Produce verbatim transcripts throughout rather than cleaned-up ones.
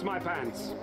shits my pants.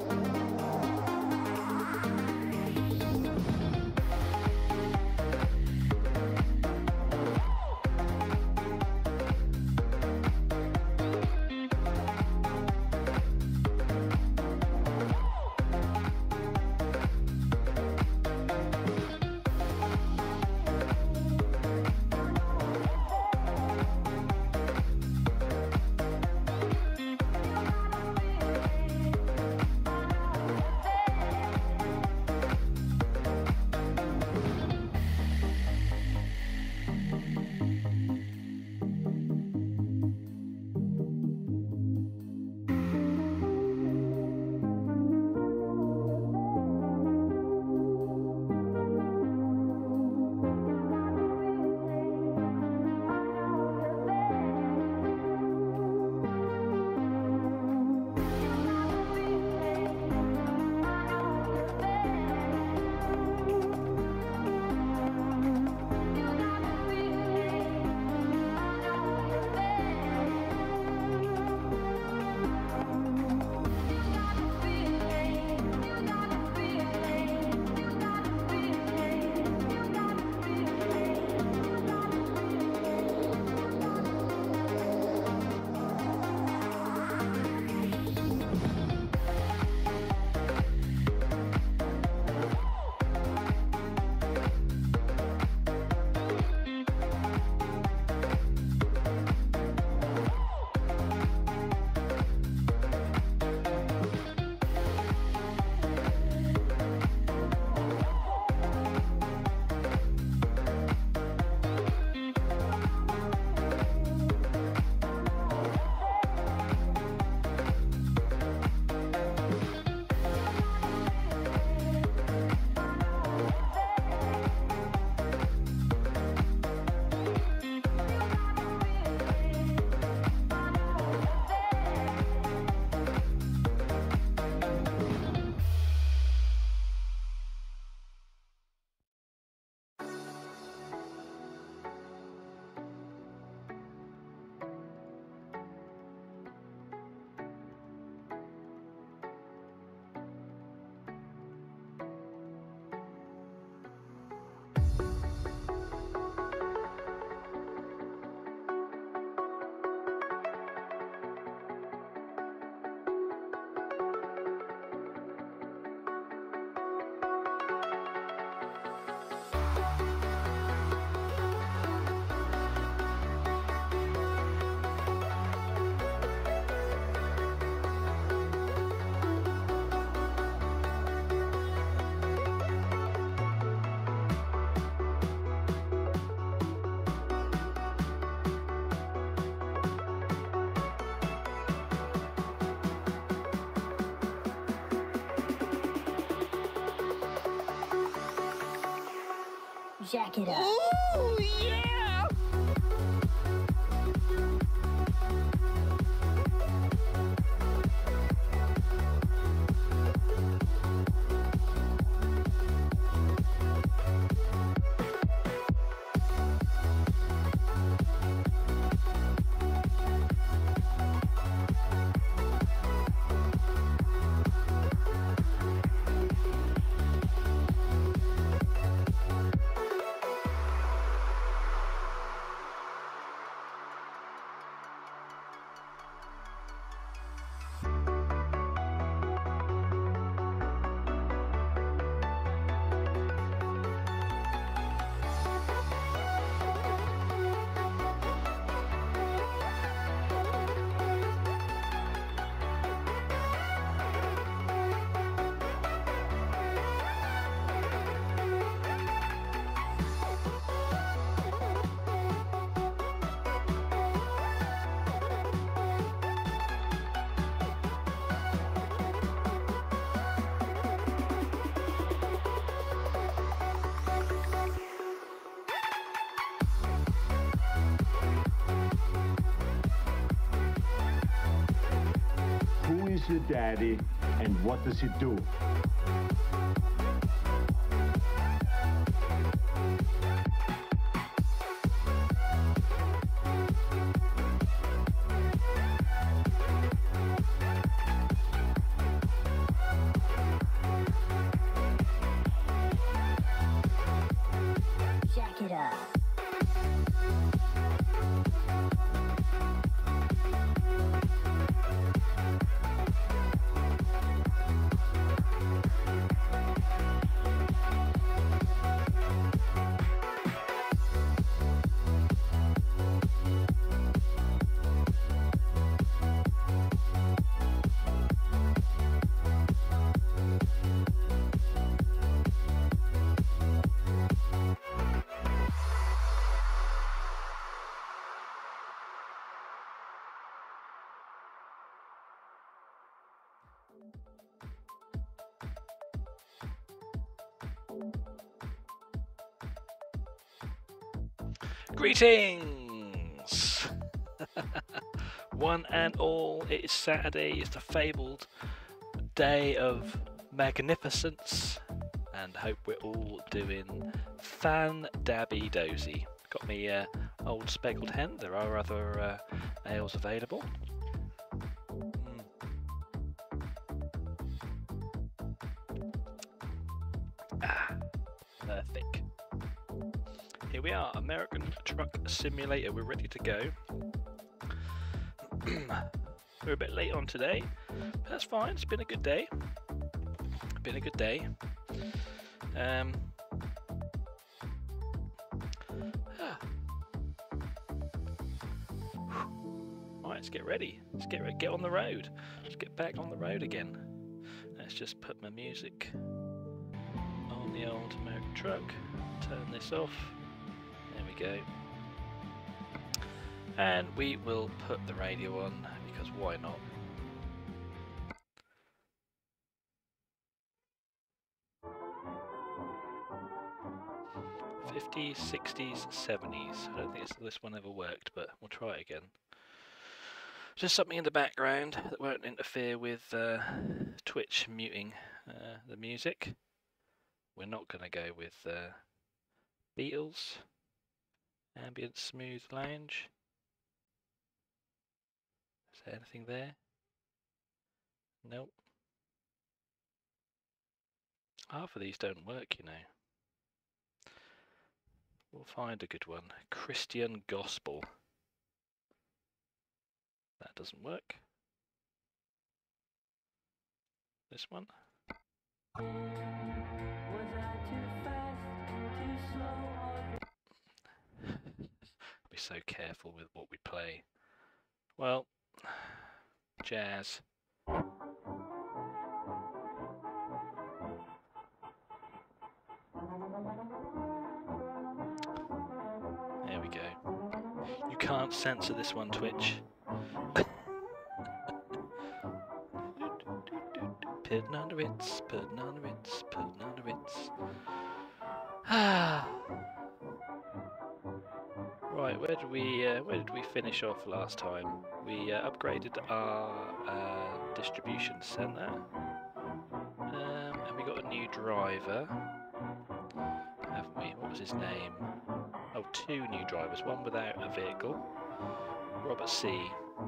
Jack it up. Ooh, yeah! Your daddy, and what does he do? Greetings! One and all, it is Saturday, it's the fabled day of magnificence, and hope we're all doing fan-dabby-dozy. Got me uh, old speckled hen, there are other uh, ales available. Mm. Ah, perfect. Here we are, American Truck Simulator, we're ready to go. We're a bit late on today, but that's fine, it's been a good day. Been a good day. Um, ah. Right, let's get ready. Let's get re get on the road. Let's get back on the road again. Let's just put my music on the old American truck. Turn this off. There we go. And we will put the radio on, because why not? fifties, sixties, seventies. I don't think this one ever worked, but we'll try it again. Just something in the background that won't interfere with uh, Twitch muting uh, the music. We're not going to go with uh, Beatles, Ambient Smooth Lounge. Is there anything there? Nope. Half of these don't work, you know. We'll find a good one. Christian Gospel. That doesn't work. This one. Be so careful with what we play. Well, jazz. There we go. You can't censor this one, Twitch. Putting on the Ritz, putting on the Ritz, putting on the Ritz. Ah. Right, where did we uh, where did we finish off last time? We uh, upgraded our uh, distribution centre, um, and we got a new driver, haven't we? What was his name? Oh, two new drivers, one without a vehicle. Robert C.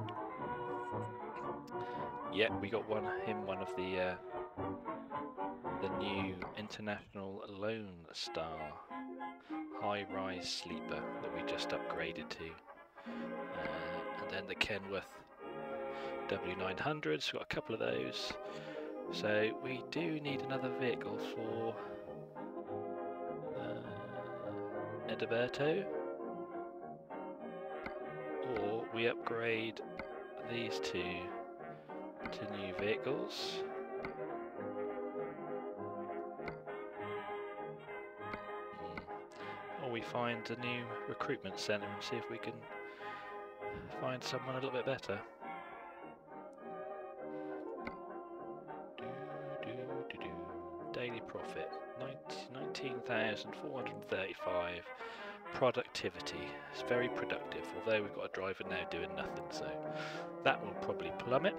Yep, we got one him one of the uh, the new International Lone Star high-rise sleeper that we just upgraded to, uh, and then the Kenworth W nine hundreds. We've got a couple of those, so we do need another vehicle for uh, Edilberto, or we upgrade these two to new vehicles. Or we find a new recruitment centre and see if we can find someone a little bit better. Do, do, do, do. Daily profit nineteen thousand four hundred thirty-five. Productivity, it's very productive, although we've got a driver now doing nothing, so that will probably plummet.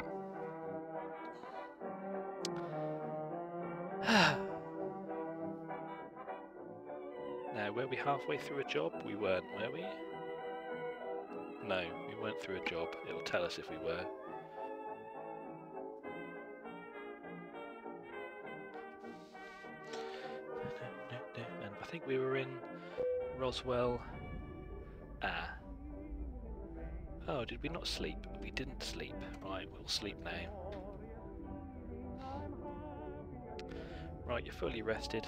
Now, were we halfway through a job? We weren't, were we? No, we weren't through a job. It'll tell us if we were. And I think we were in Roswell. Ah. Oh, did we not sleep? We didn't sleep. Right, we'll sleep now. Right, you're fully rested.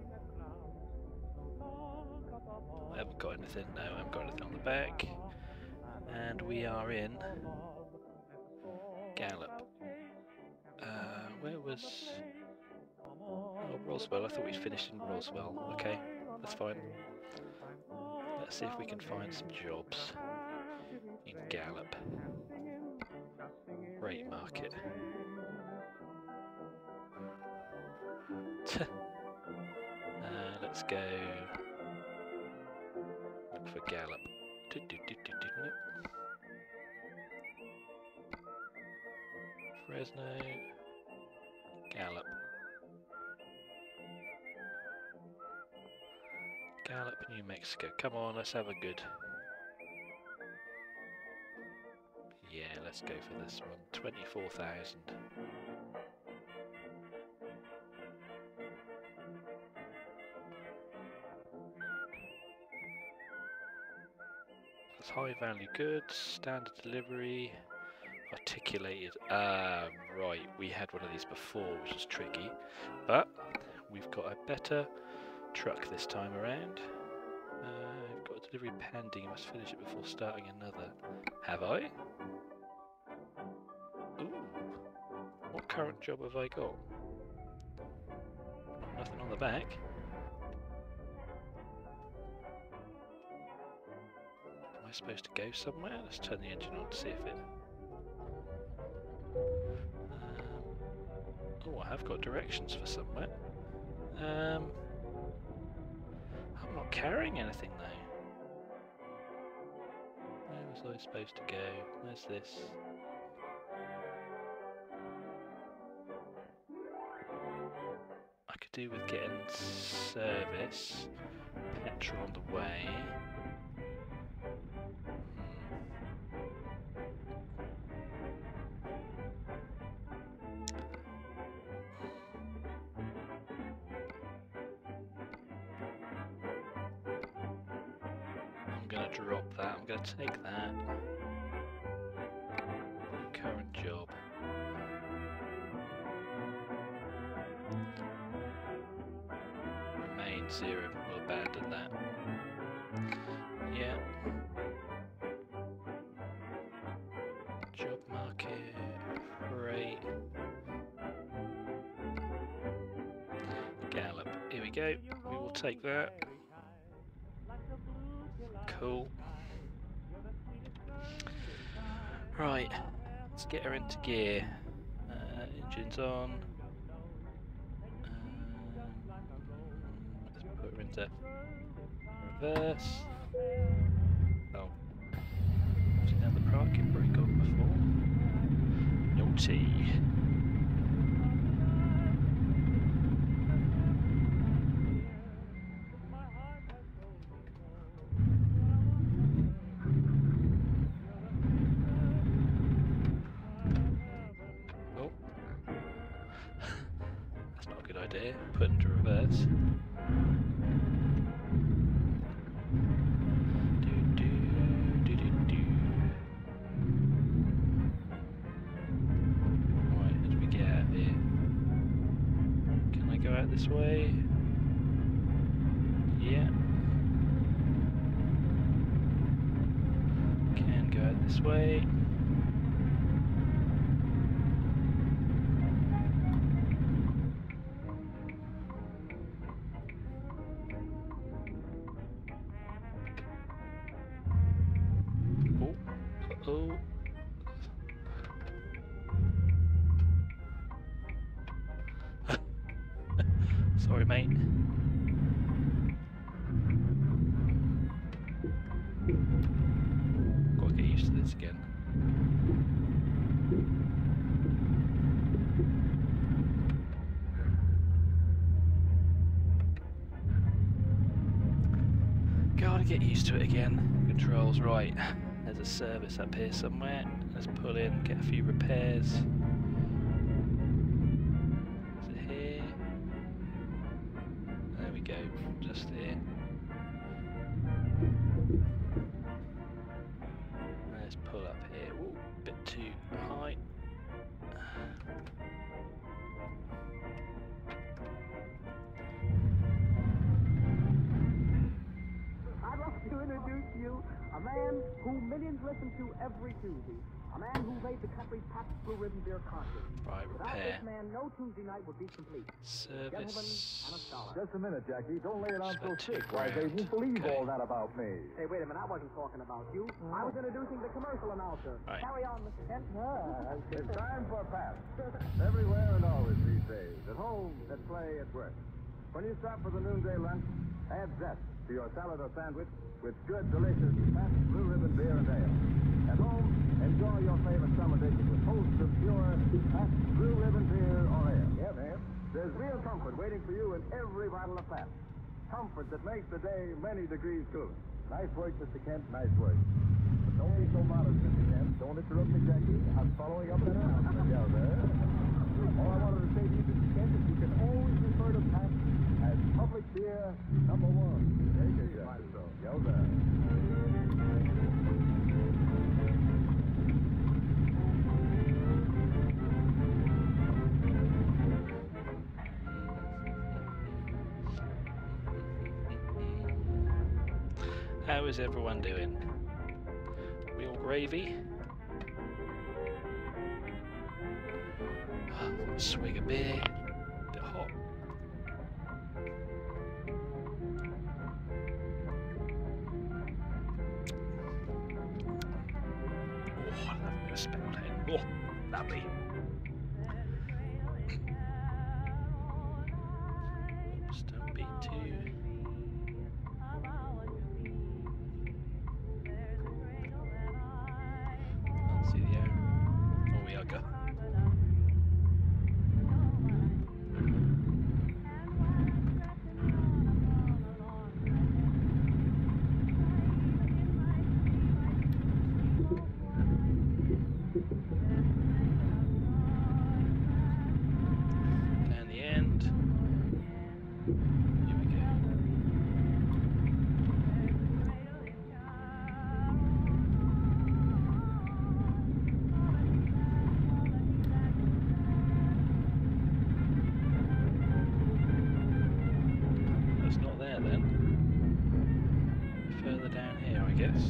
I haven't got anything, no, I haven't got anything on the back. And we are in Gallup. Uh, where was... Oh, Roswell, I thought we'd finished in Roswell. Okay, that's fine. Let's see if we can find some jobs in Gallup. Freight market. uh, let's go look for Gallop. Do, do, do, do, do, nope. Fresno, Gallop. Gallop, New Mexico. Come on, let's have a good. Yeah, let's go for this one. twenty-four thousand. That's high value goods, standard delivery, articulated. Ah, right, we had one of these before, which was tricky. But we've got a better truck this time around. Uh, I've got a delivery pending. You must finish it before starting another. Have I? Ooh. What current job have I got? Nothing on the back. Am I supposed to go somewhere? Let's turn the engine on to see if it... Um, oh, I have got directions for somewhere. Um... I'm not carrying anything though. Where was I supposed to go? Where's this? I could do with getting service, petrol on the way. I'm going to drop that, I'm going to take that. Current job. Remain zero, we'll abandon that. Yeah. Job market, freight. Gallop, here we go, we will take that. Cool. Right, let's get her into gear. Uh, engines on. Um, let's put her into reverse. Oh, have you had the parking brake on before? Naughty. Put into reverse. Do, do, do, do, do. Right, how do we get out of here? Can I go out this way? Yeah. Can go out this way. Oh. Sorry, mate. Gotta get used to this again. Gotta get used to it again. Controls right. There's a service up here somewhere. Let's pull in, get a few repairs. Is it here? There we go, just here. Let's pull up here. Ooh, a bit too high. I'd like to introduce you a man who millions listen to every Tuesday. A man who made the country's top blue ribbon beer concert. Right, Without repair. this man, no Tuesday night would be complete. Gentlemen and a Service. scholar. Just a minute, Jackie. Don't lay it on so About two thick. Why, they grand. won't believe Okay. all that about me. Hey, wait a minute. I wasn't talking about you. I was introducing the commercial announcer. Right. Carry on, Mister Kent. It's time for Pabst. Everywhere and always these days. At home people that play at work. When you stop for the noonday lunch, add zest to your salad or sandwich with good, delicious Pabst Blue Ribbon beer and ale. At home, enjoy your favorite summer dishes with hosts of pure Pabst Blue Ribbon beer or ale. Yeah, man. There's real comfort waiting for you in every bottle of Pabst. Comfort that makes the day many degrees cooler. Nice work, Mister Kent. Nice work. But don't be so modest, Mister Kent. Don't interrupt me, Jackie. I'm following up and around. Yeah, there. All I wanted to say to you, Mister Kent, is you can always refer to Pabst as public beer number one. There you go. So. Yo, there. How is everyone doing? We all gravy? Swig of beer. Bit hot. Oh, I love a bit of speckled hen. Oh, lovely. Oops, don't be too. Can't see the air. Oh, we are go. And the end. Here we go. That's not there then. Further down here, I guess.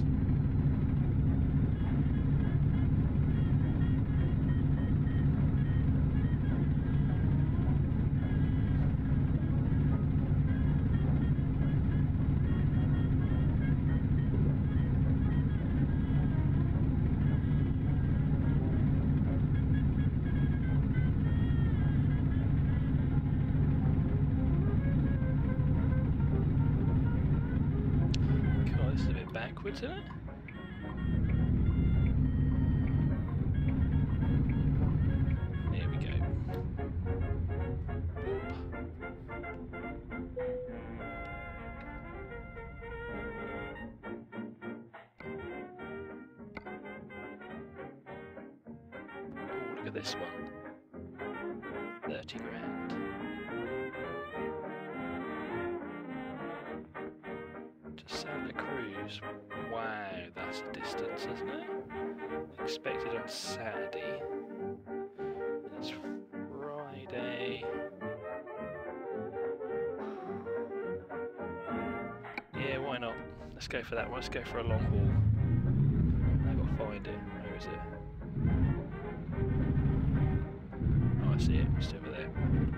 God, this is a bit backwards, isn't it? Here we go. Oh, look at this one. Thirty grand. To Santa Cruz. Wow, that's a distance, isn't it? Expected on Saturday. It's Friday. Yeah, why not? Let's go for that one. Let's go for a long haul. I've got to find it. Where is it? Oh, I see it. It's over there.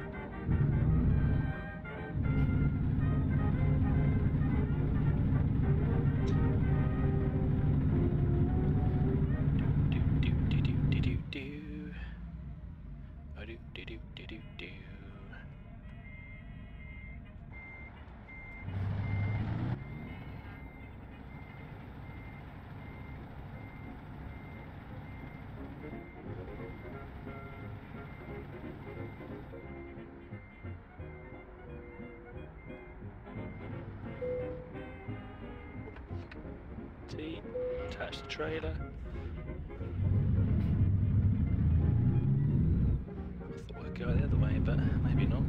Do, do, do, do, do, do, do. Oh, do, do, do, do, do, do. T, attach the trailer. I thought we'd go the other way, but maybe not.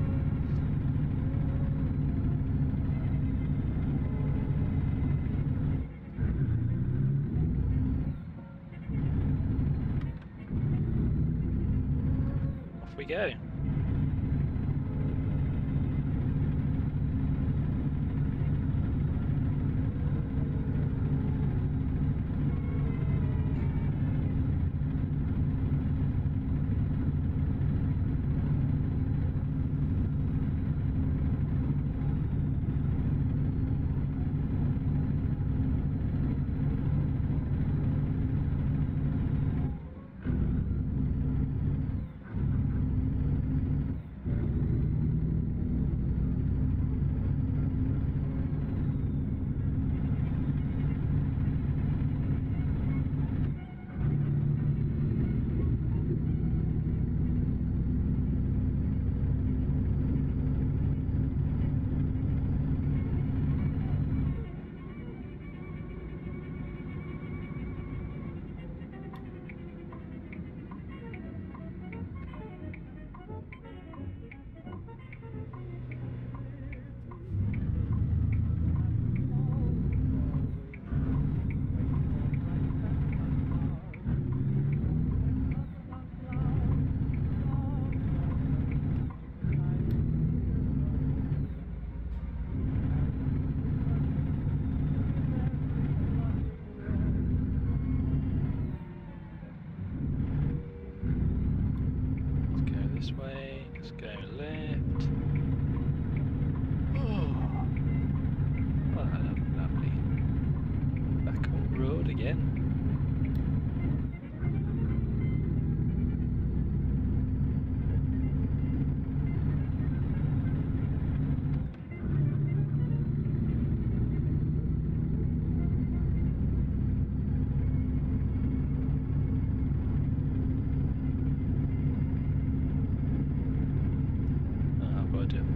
Off we go.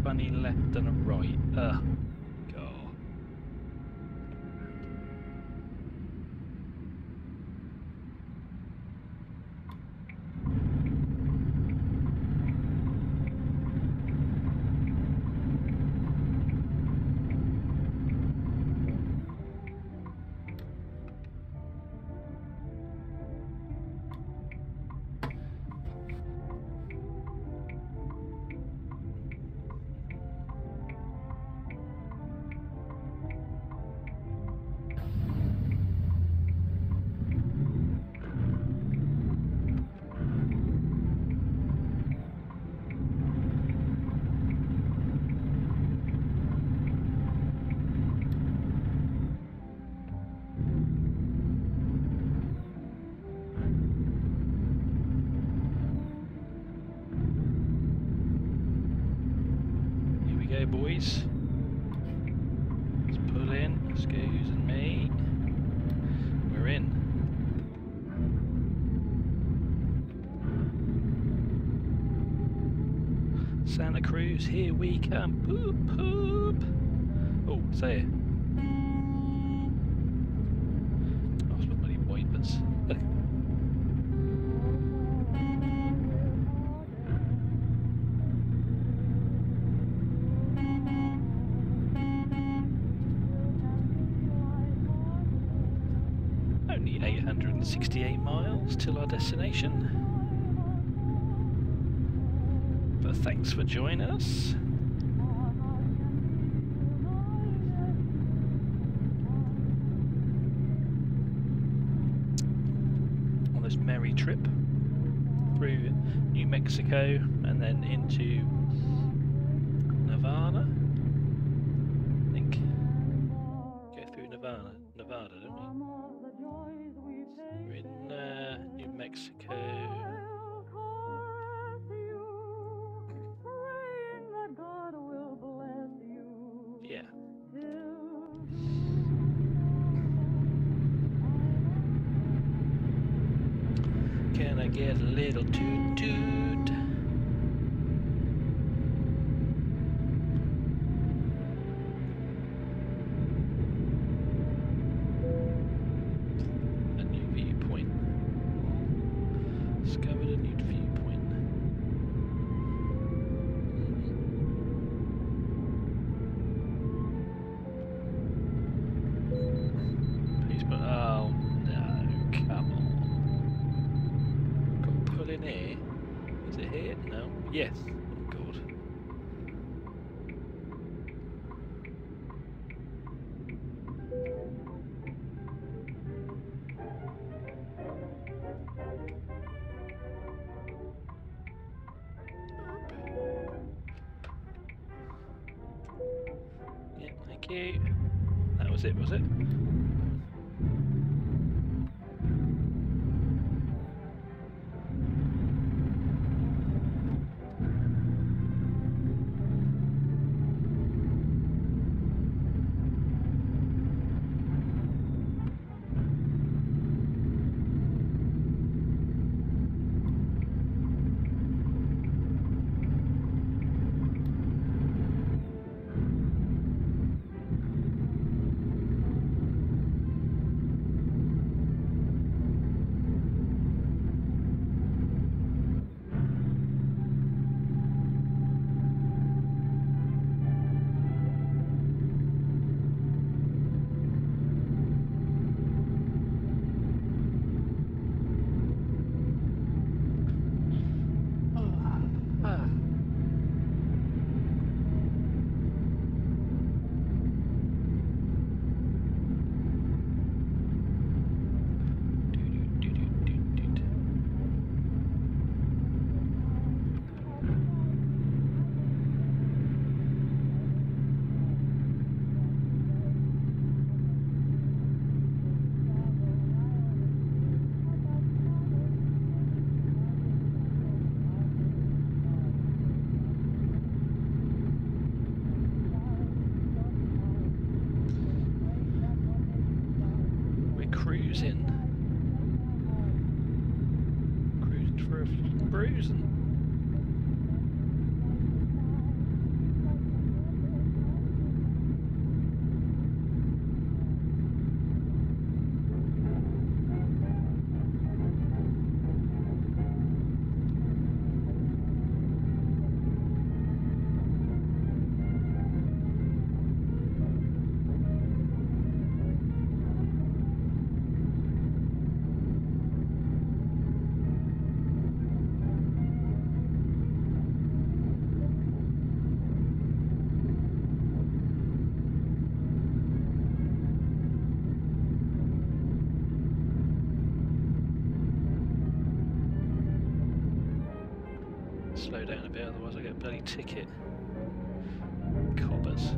bunny left and a right. Ugh. God. Boys, let's pull in, Scoos and me. We're in. Santa Cruz, here we come. Poop, poop. Oh, say it. Oh, it's bloody wipers. eight hundred sixty-eight miles till our destination. But thanks for joining us. On this merry trip through New Mexico and then into Nevada. I think. Go through Nevada, Nevada, don't we? We're in uh, New Mexico. Yeah. Can I get a little toot toot? Yes. Oh God. Yeah, thank you. That was it, was it? Cruising. Cruising for a bruising. slow down a bit, otherwise I get a bloody ticket. Coppers.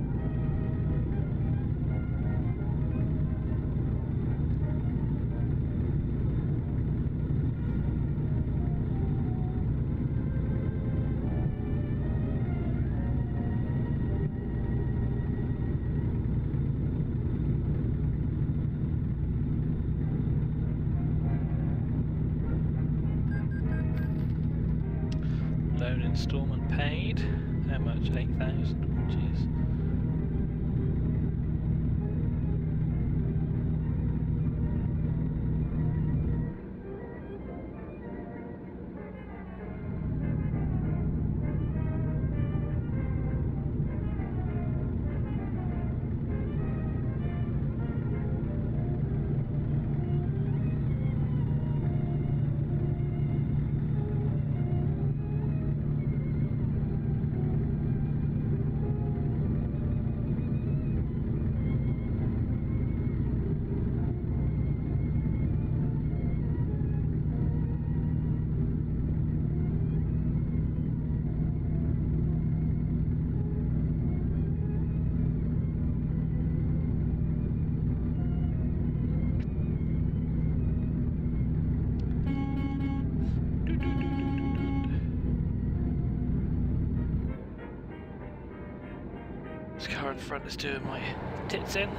Loan instalment paid. How much? eight thousand? Jeez. This car in front is doing my tits in.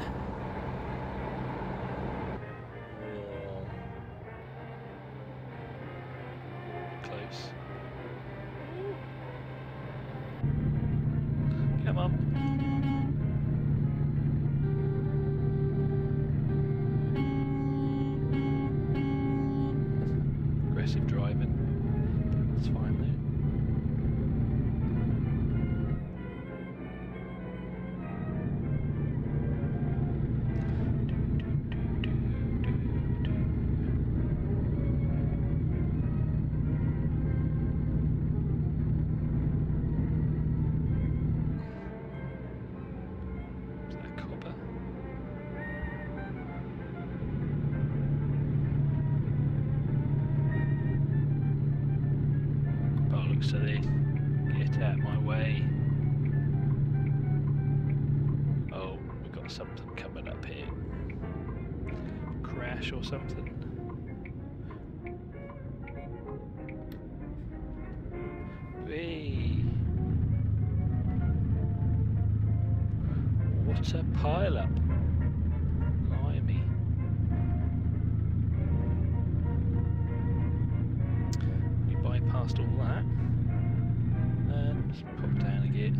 Close. Come on. Aggressive driving. It's fine though. So they get out my way. Oh, we've got something coming up here. Crash or something. Whee! What a pile up! Blimey. We bypassed all that. Let's pop down again.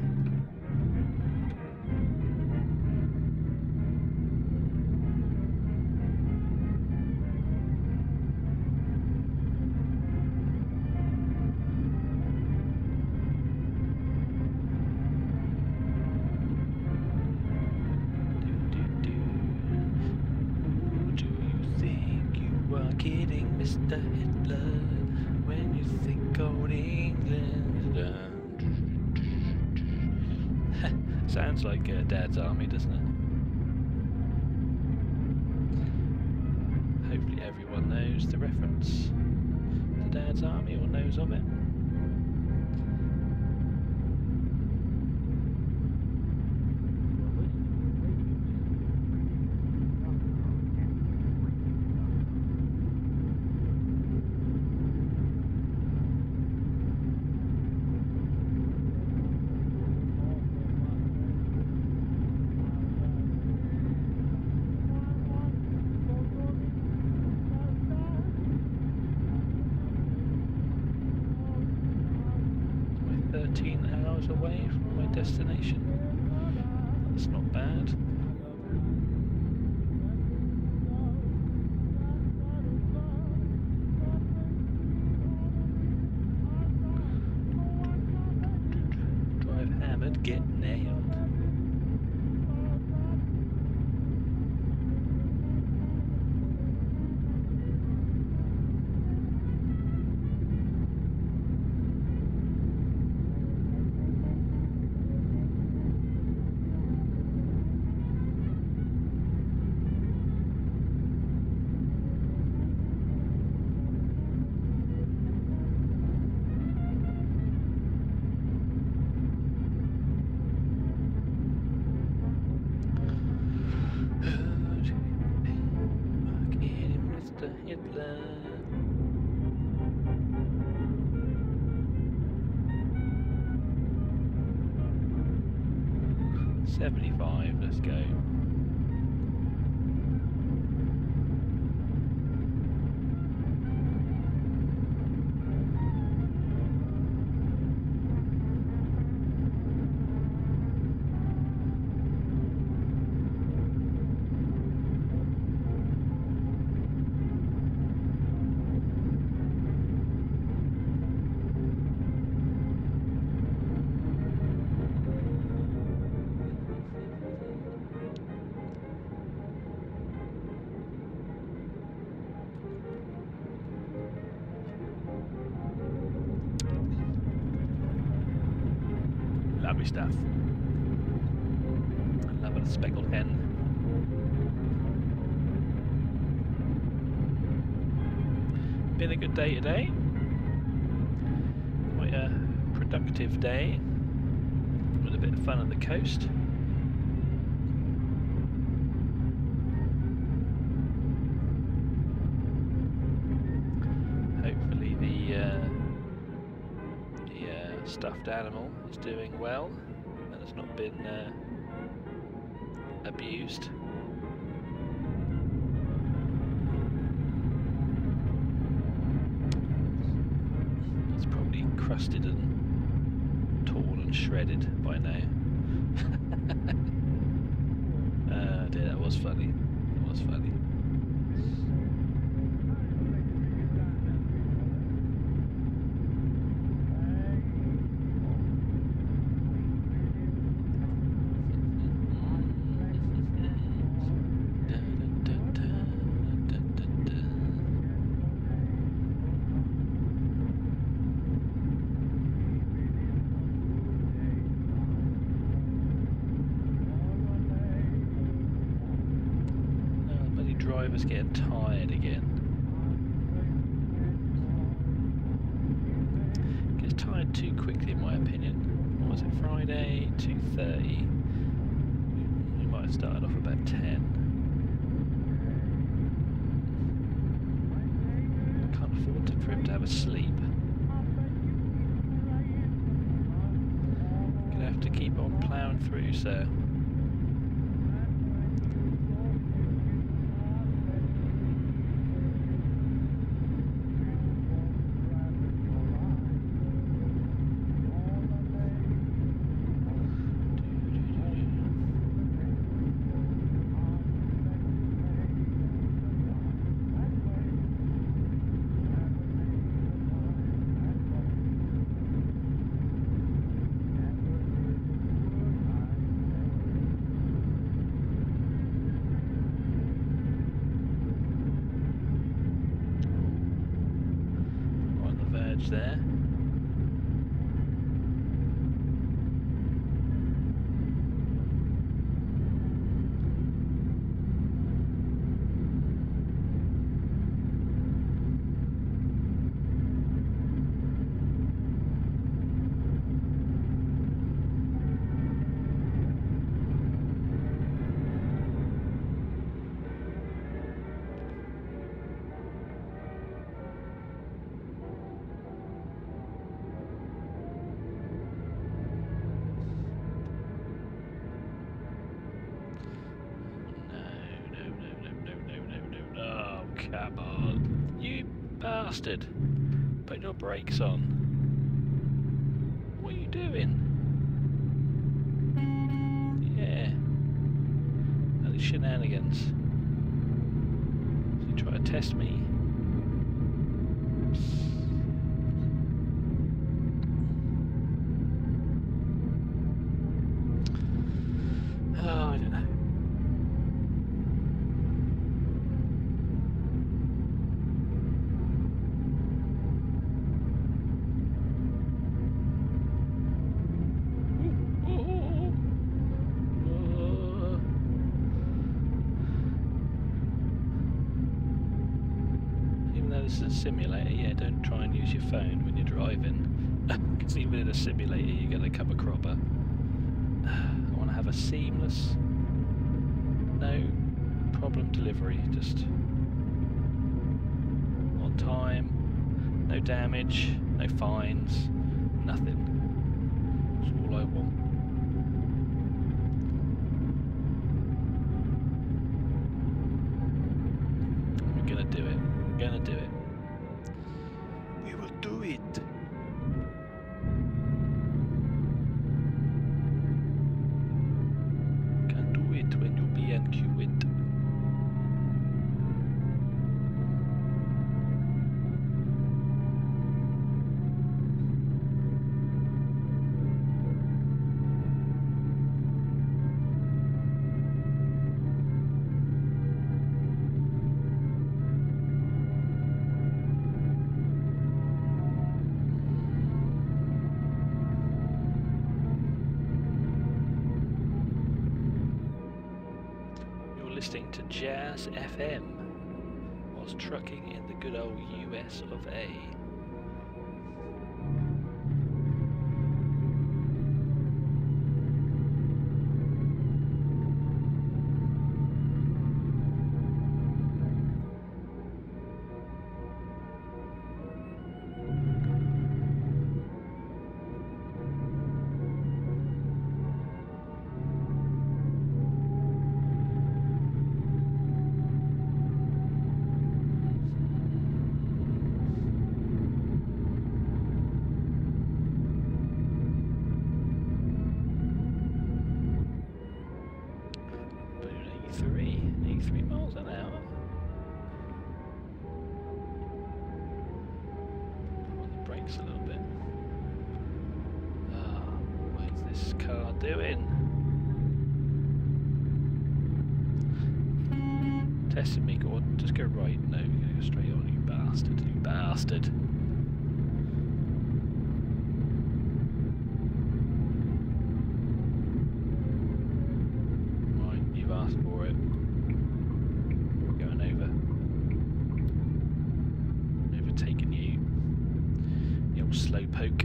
Do, do, do. Who do you think you are kidding, Mister Hitler, when you think old England's done? Sounds like uh, Dad's Army, doesn't it? Hopefully everyone knows the reference to Dad's Army or knows of it. thirteen hours away from my destination. That's not bad. Drive hammered, get nailed. seventy-five, let's go. Lovely stuff. I love a speckled hen. Been a good day today. Quite a productive day. With a bit of fun at the coast. Hopefully the uh, the uh, stuffed animal is doing well and has not been uh, abused. It's probably crusted and torn and shredded by now. uh, dear, that was funny. That was funny. Driver's getting tired again. Gets tired too quickly in my opinion. What was it, Friday? two thirty. We might have started off about ten. Can't afford to, for him to have a sleep. Gonna have to keep on ploughing through, so there. Come on, you bastard. Put your brakes on. What are you doing? Yeah. Those shenanigans. So you try to test me. Oh, I don't know. This is a simulator, yeah, don't try and use your phone when you're driving, because even in a simulator you're going to come a cropper. I want to have a seamless, no problem delivery, just on time, no damage, no fines, nothing. That's all I want. listening to Jazz F M whilst trucking in the good old U S of A. Testing me, go on, just go right. No, you're gonna go straight on, you bastard, you bastard. Right, you've asked for it. Going over. Overtaking you. The old slow poke.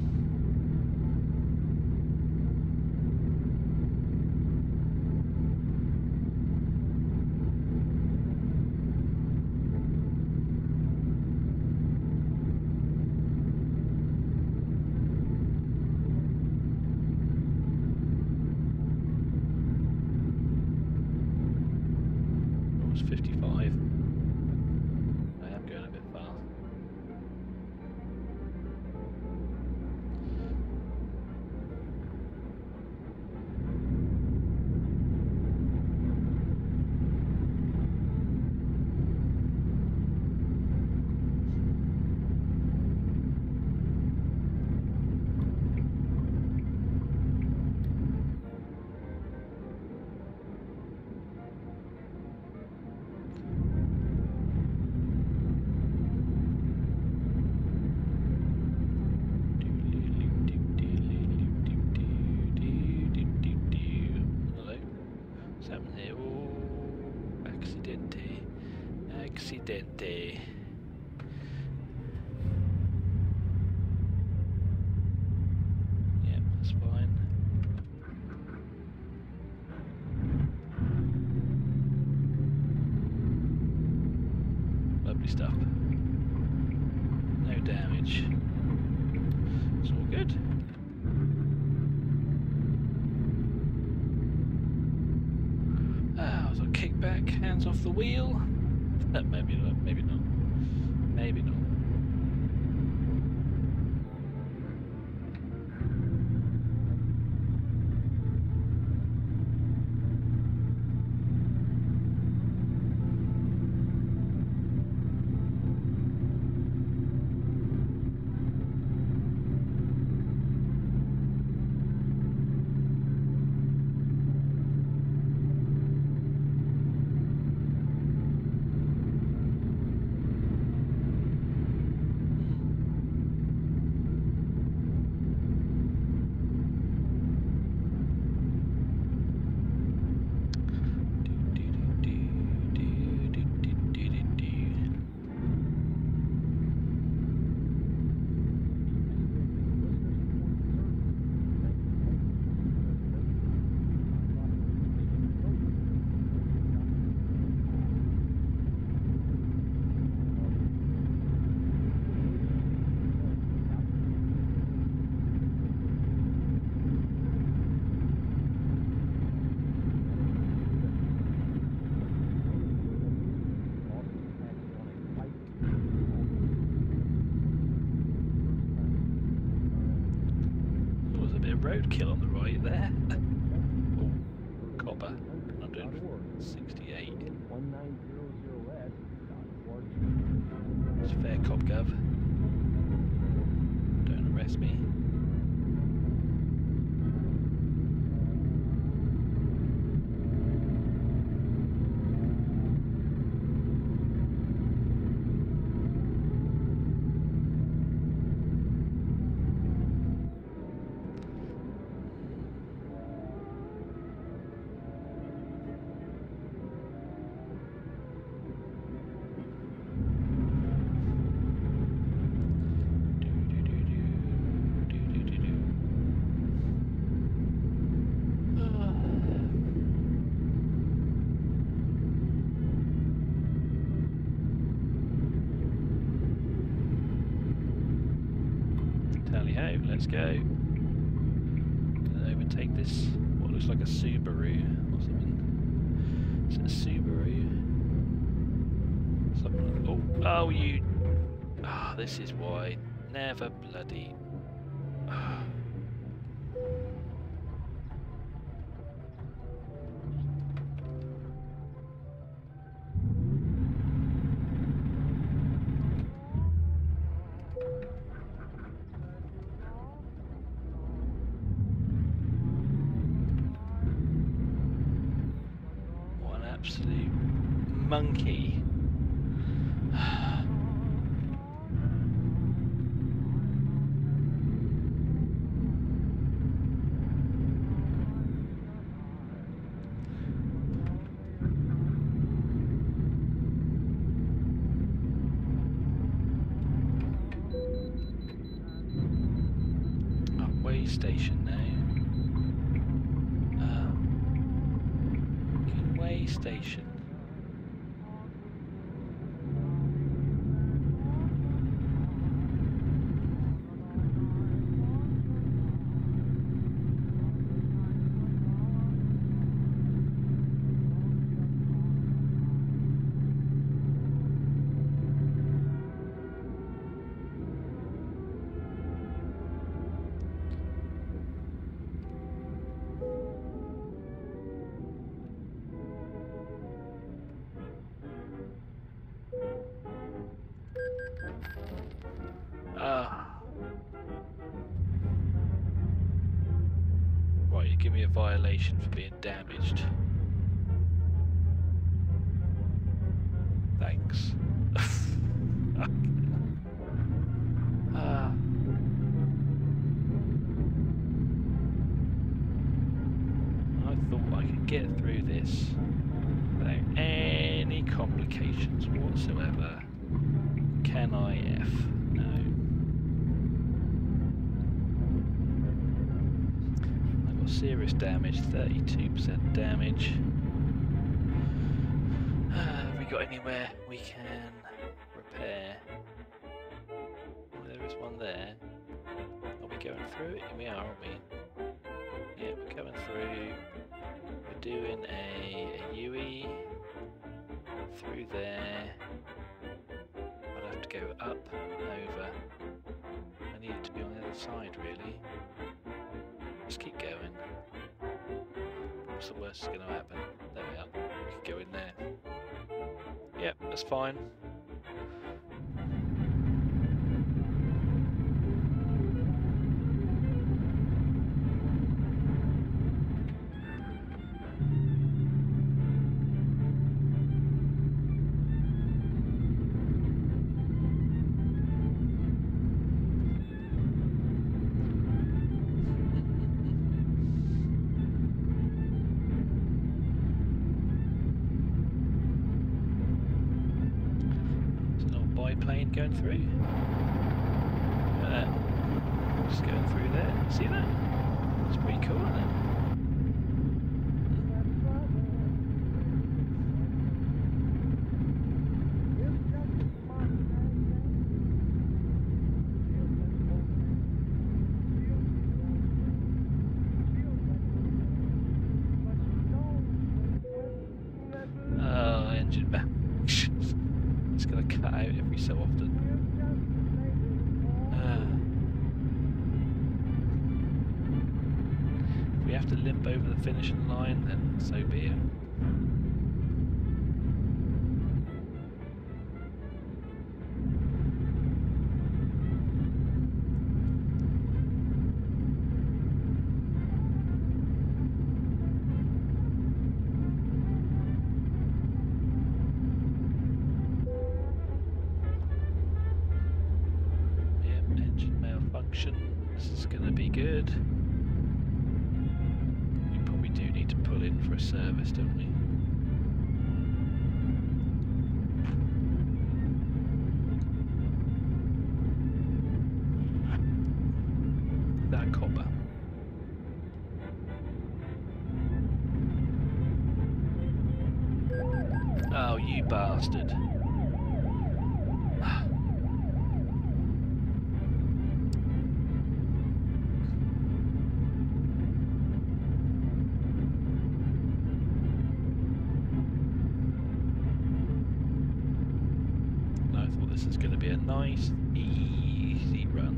fifty-five. I am going a bit fast. Accidente. Yeah, that's fine. Lovely stuff. No damage. It's all good. Ah, so kick back, hands off the wheel. Maybe not, maybe not, maybe not. Roadkill on the right there. Oh, copper. one sixty-eight. It's fair cop gov. Don't arrest me. let's go. Gonna overtake this, what looks like a Subaru or something. Is it a Subaru? Something. Oh, oh, you. Ah, oh, this is why. Never bloody. Oh. Absolute monkey. Oh, way station now. Station. Right, you give me a violation for being damaged. Thanks. uh. I thought I could get through this without any complications whatsoever. Can I F? No. I've got serious damage, thirty-two percent damage. Uh, have we got anywhere we can repair? Oh, there is one there. Are we going through it? We are, aren't we? Yeah, we're going through. We're doing a, a U E through there. I'll have to go up and over. I need it to be on the other side, really. Just keep going. What's the worst that's going to happen? There we are. We can go in there. Yep, that's fine. Plane going through. Look at that. Just going through there. See that? It's pretty cool, isn't it? Oh, engine back. It's going to cut out every so often. Uh, if we have to limp over the finishing line, then so be it. This is going to be good. We probably do need to pull in for a service, don't we? That copper. Oh, you bastard. a nice, easy run.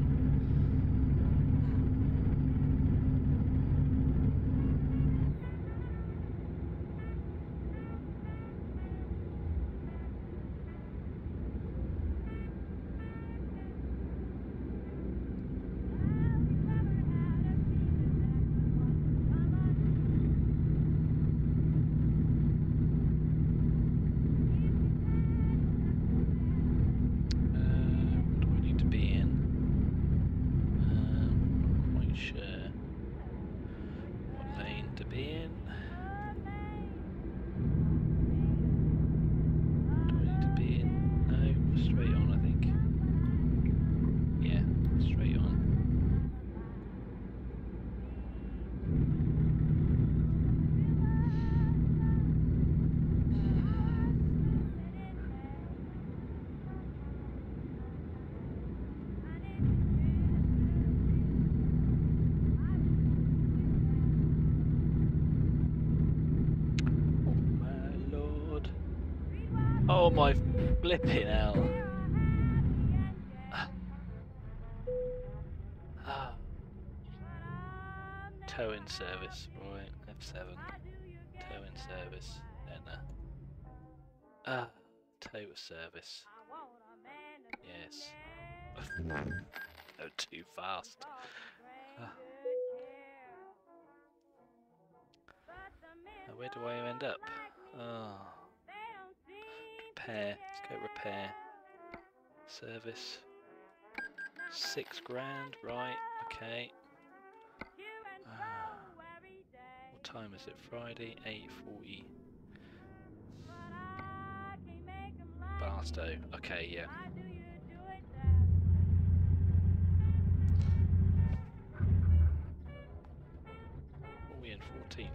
Oh my flipping hell. Ah. Tow in service, right, F seven. Tow in service, enter. Ah, tow service. Yes. No, too fast. Ah. Now where do I end up? Oh. Repair, let's go repair. Service. Six grand, right, okay. Uh, what time is it? Friday, eight forty. Barstow, okay, yeah. What are we in fourteen?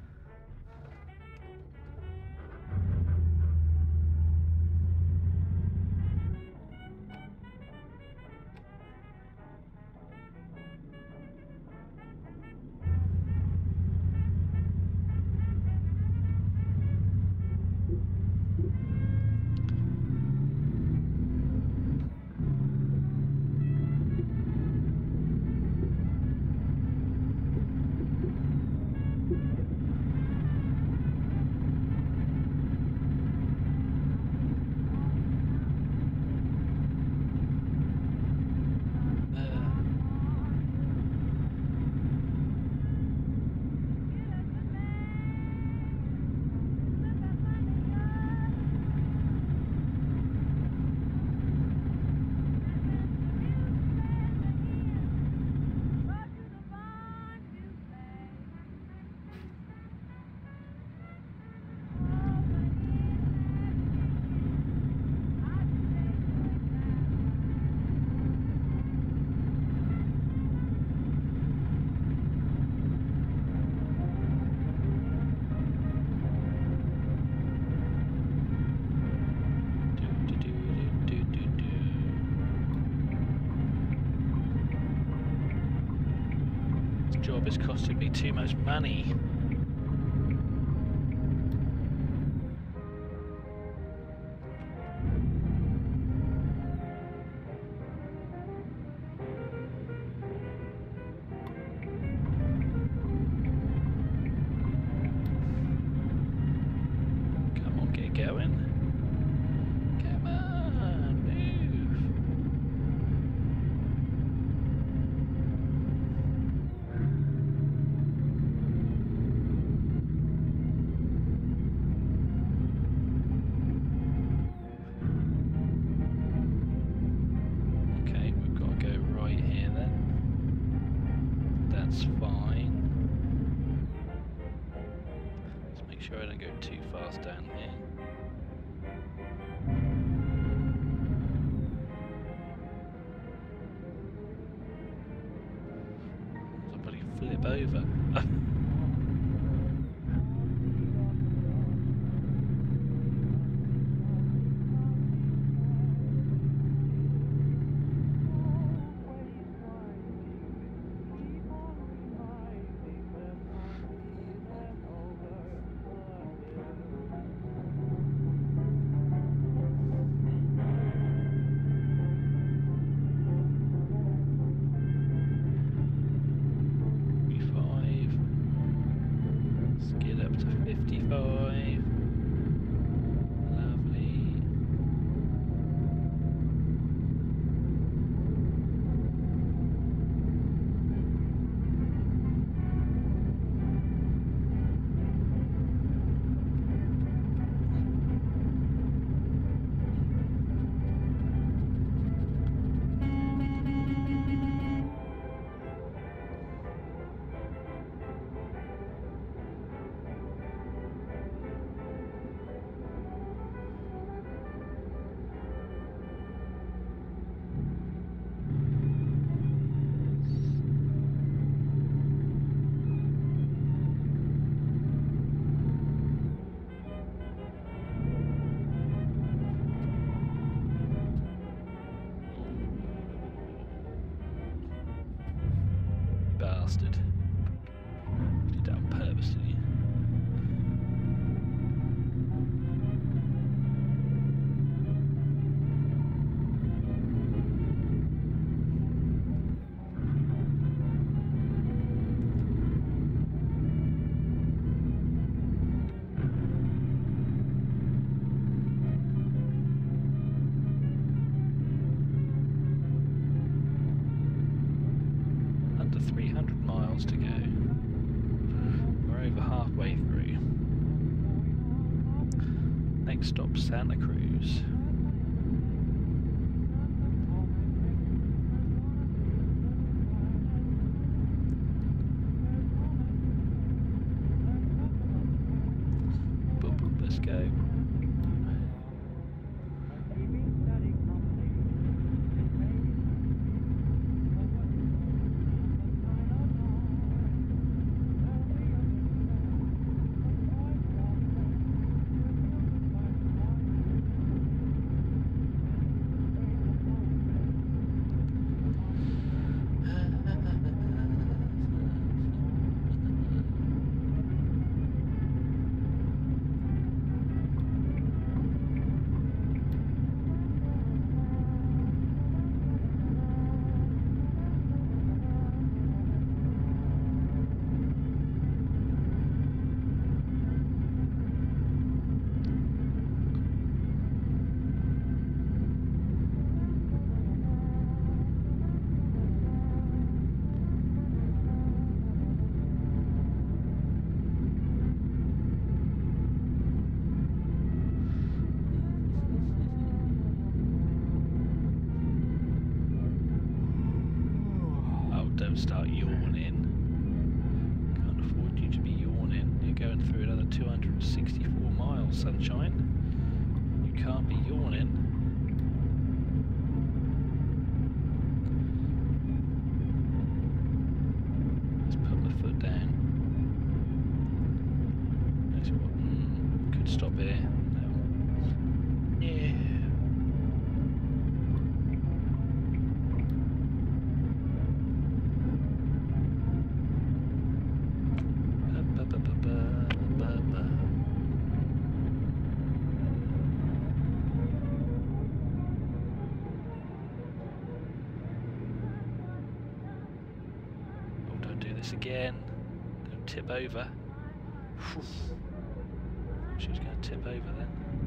Job is costing me too much money. Come on, get going. Come on, move. Sure I don't go too fast down here. Somebody flip over. bastard. You did that on purpose, didn't you? three hundred miles to go. We're over halfway through. Next stop, Santa Cruz. Boop, boop, let's go. Don't start yawning. Can't afford you to be yawning. You're going through another two hundred sixty-four miles, sunshine. You can't be yawning. Let's put my foot down. That's what, mm, could stop here. No. Yeah. Again, don't tip over. She was going to tip over then.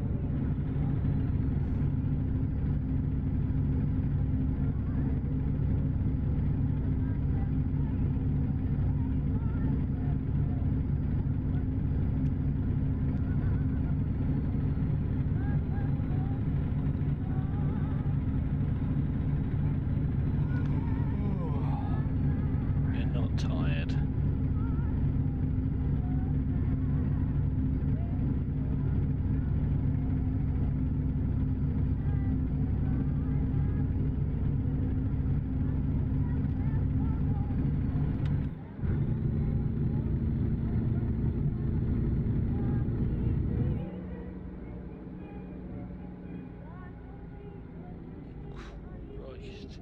Tired. Christ.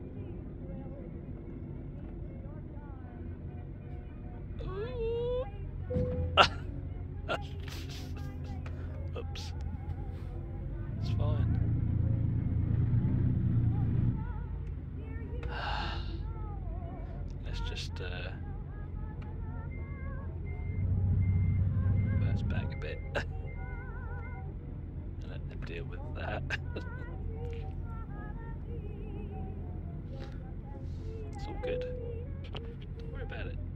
Oops. It's fine. Let's just uh reverse back a bit and let them deal with that. It's all good. Don't worry about it.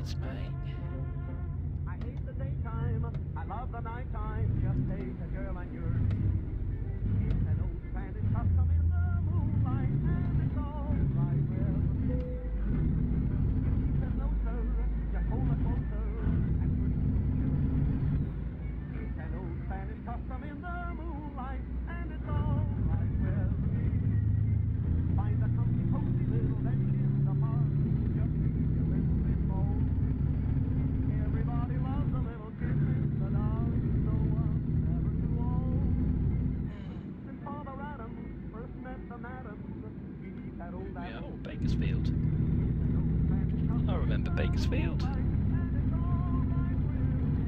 Thanks, mate. I hate the daytime, I love the nighttime. Just take a girl on your knee. It's an old Spanish custom in the moonlight, and it's all right with me. He said, no, sir, just hold her closer and breathe. It's an old Spanish custom in the moonlight, and it's all right with me. Find a comfy, cozy little bench in the park. Just be a little bit bold. Everybody loves a little kiss in the dark, so I'm never too old. Since Father Adam first met the madam, he had old Yeah, Adam. oh, Bakersfield. An old Spanish custom I remember Bakersfield. and it's all right with me.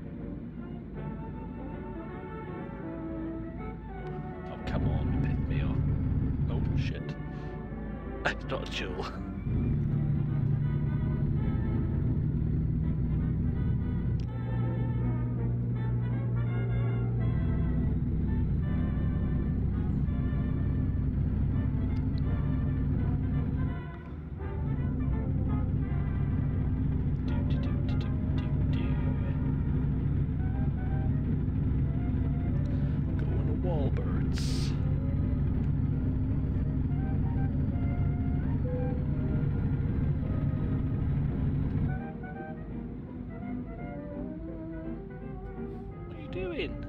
Oh, come on, you pissed me off. Oh, shit. That's not a jewel. Going to Wallbirds. What are you doing?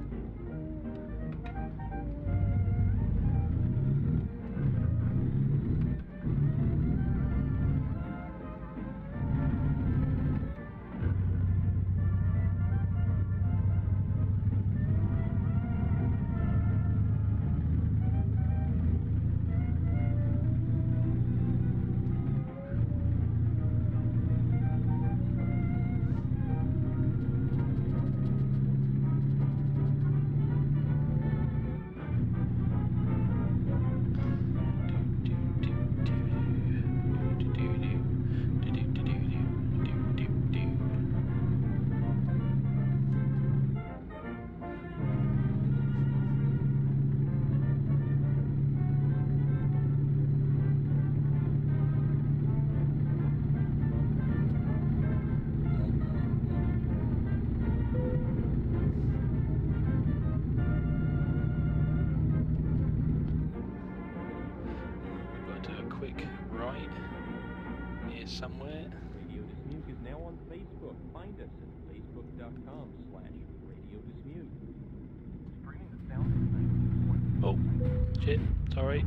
We've got to do a quick right here somewhere. Radio Dismute is now on Facebook. Find us at facebook.com slash Radio Dismute. Bringing the sound of nineteen twenty. Oh, shit, sorry.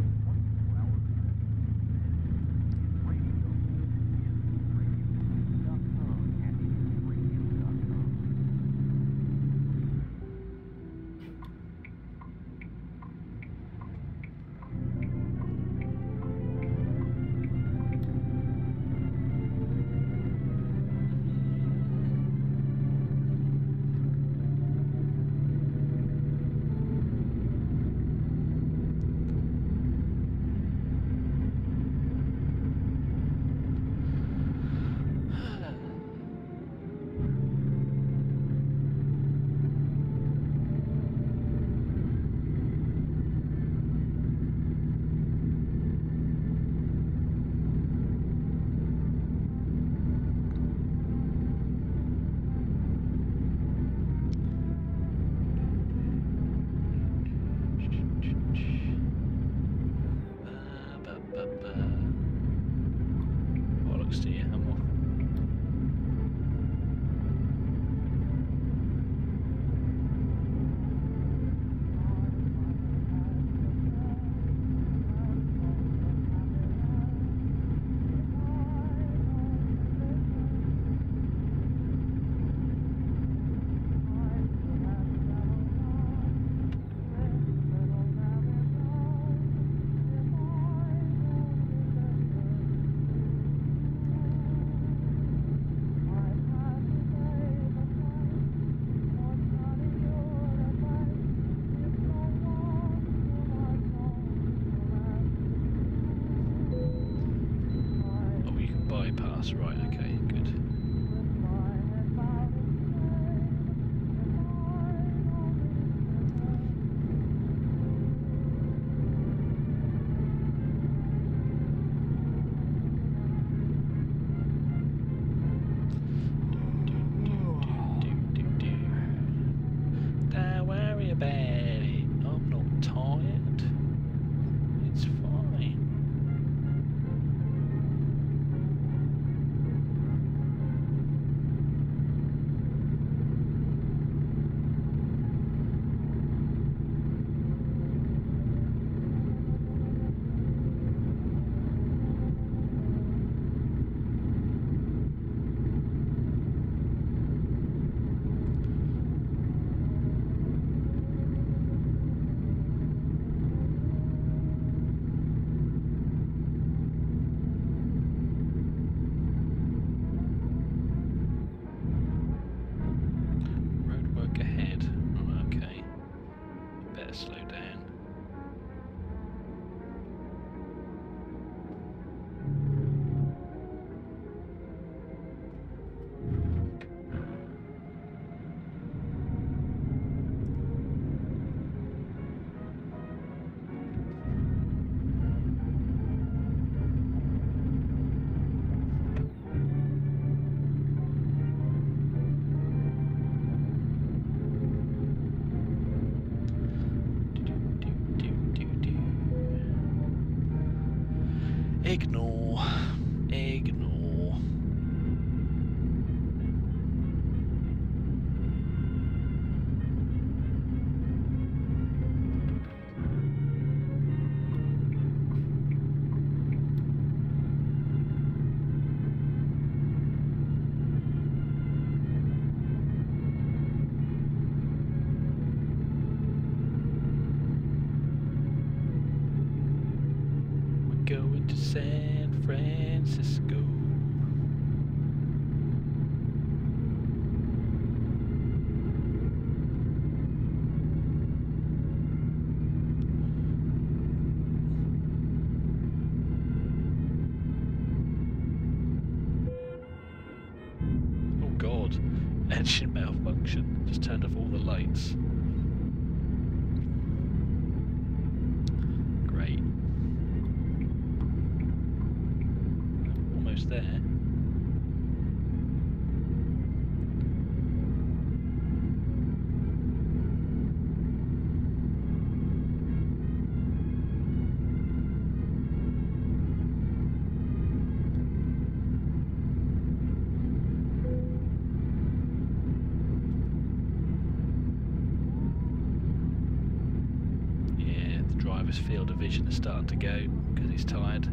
Bollocks to you, I'm off. Oh, you can bypass, right, okay, good. Ignore. Ignore. Going to San Francisco. Oh God, engine malfunction. Just turned off all the lights. Great. Almost there. Yeah, the driver's field of vision is starting to go because he's tired.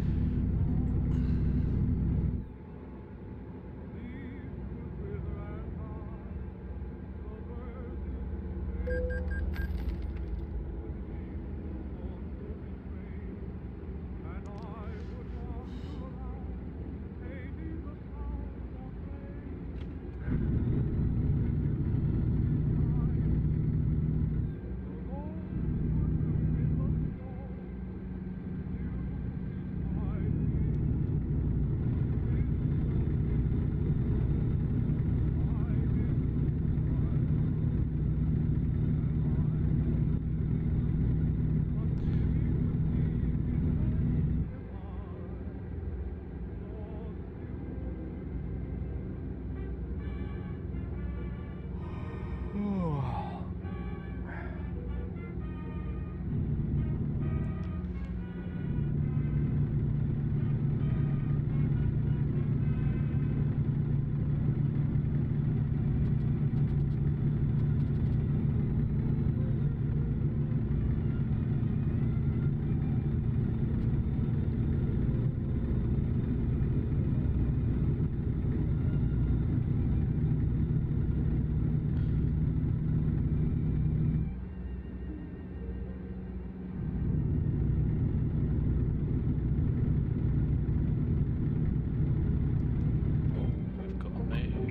We've got to move.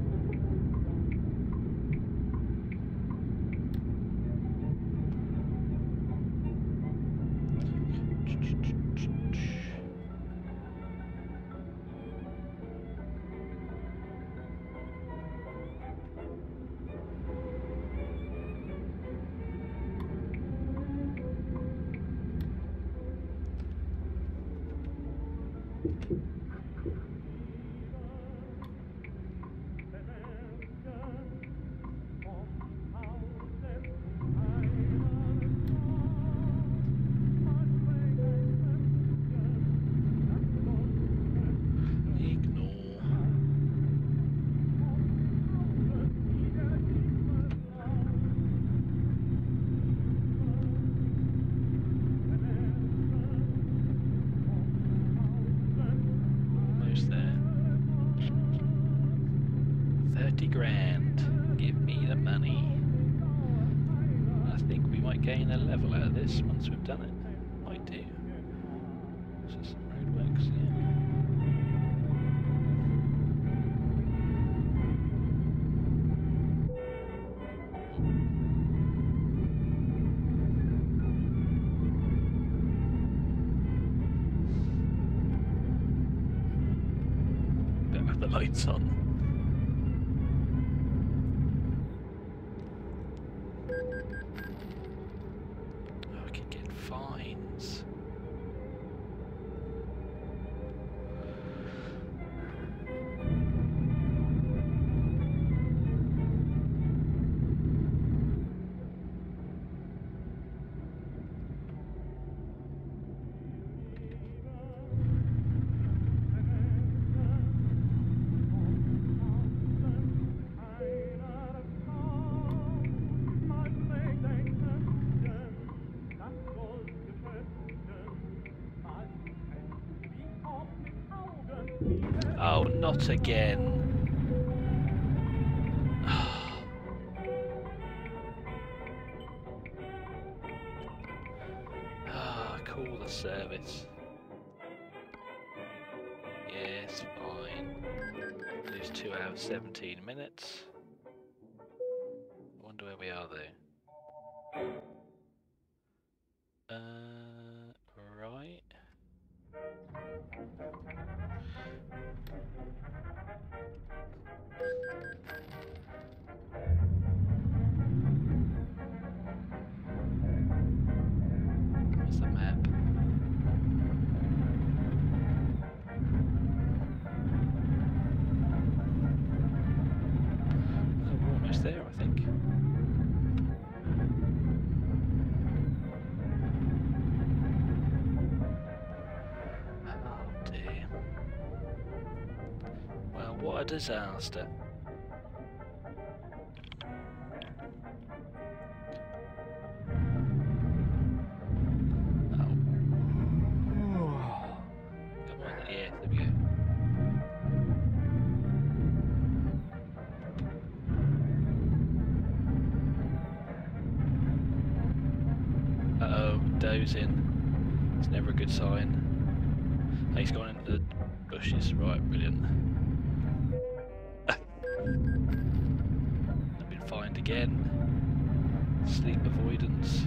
Ignore. Almost there. Thirty grand. Give me the money. I think we might gain a level out of this once we've done it. Might do. This is some roadworks, yeah. Better have the lights on. Oh, I can get fines. Oh, not again. Ah, call the service. Yes, fine. Lose two hours, seventeen minutes. I wonder where we are though. Uh, right. Where's the map? Oh, we're almost there, I think. Oh dear. Well, what a disaster. Dozing. It's never a good sign. Oh, he's gone into the bushes. Right, brilliant. I've been fined again. Sleep avoidance.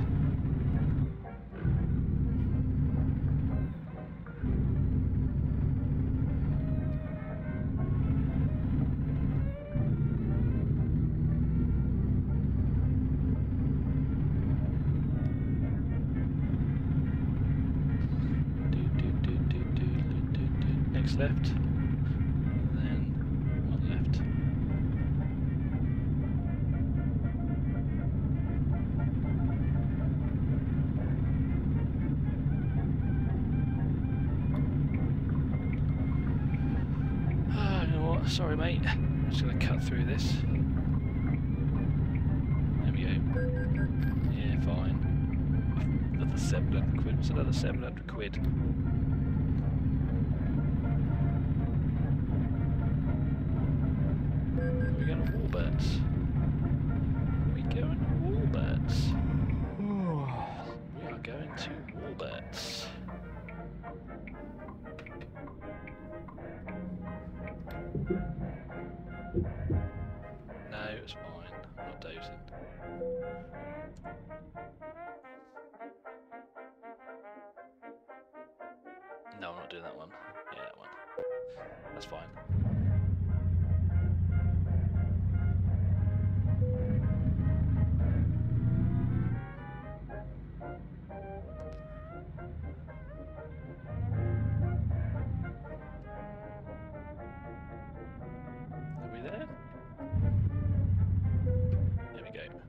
Left, and then one left. Ah, you know what? Sorry, mate. I'm just going to cut through this. There we go. Yeah, fine. Another seven hundred quid. What's another seven hundred quid? We're going to Warburts. We going to Warburts. We are going to Warburts. No, it's fine. I'm not dozing. No, I'm not doing that one. Yeah, that one. That's fine. Are we there? There we go.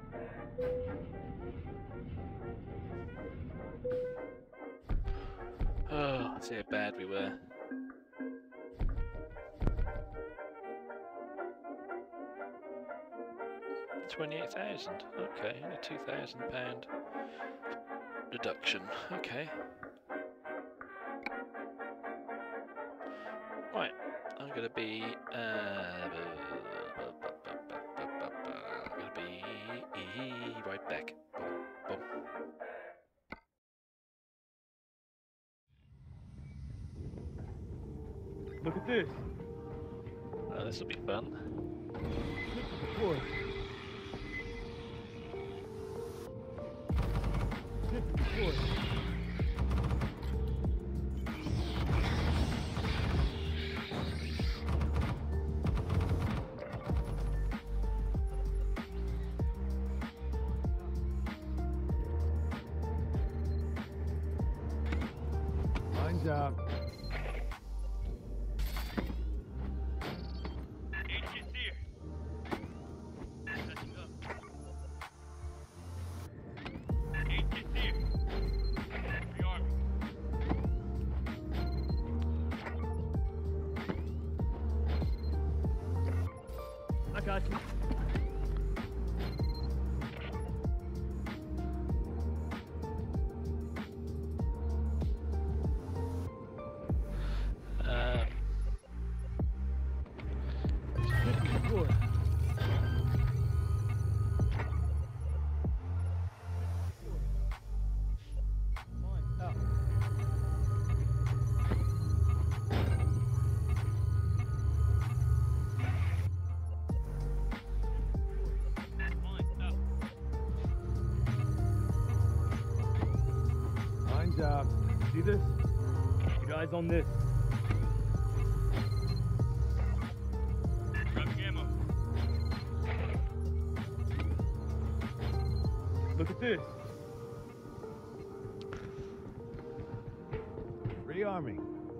Oh, see how bad we were. Twenty-eight thousand. Okay, only two thousand pound deduction. Okay. Right, I'm gonna be. Uh, I'm gonna be right back. Boom, boom. Look at this. Oh, this will be fun. This is the forest. This is the forest. Mine's out. I got you. Um, at this. Keep your eyes on this. Grabbing ammo. Look at this. Rearming.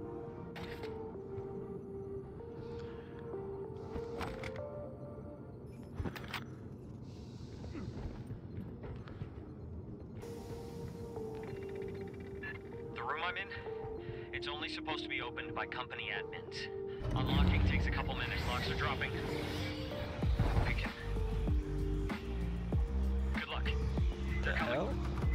The room I'm in? It's only supposed to be opened by company admins. Unlocking takes a couple minutes, locks are dropping. Picking. Good luck. The hell?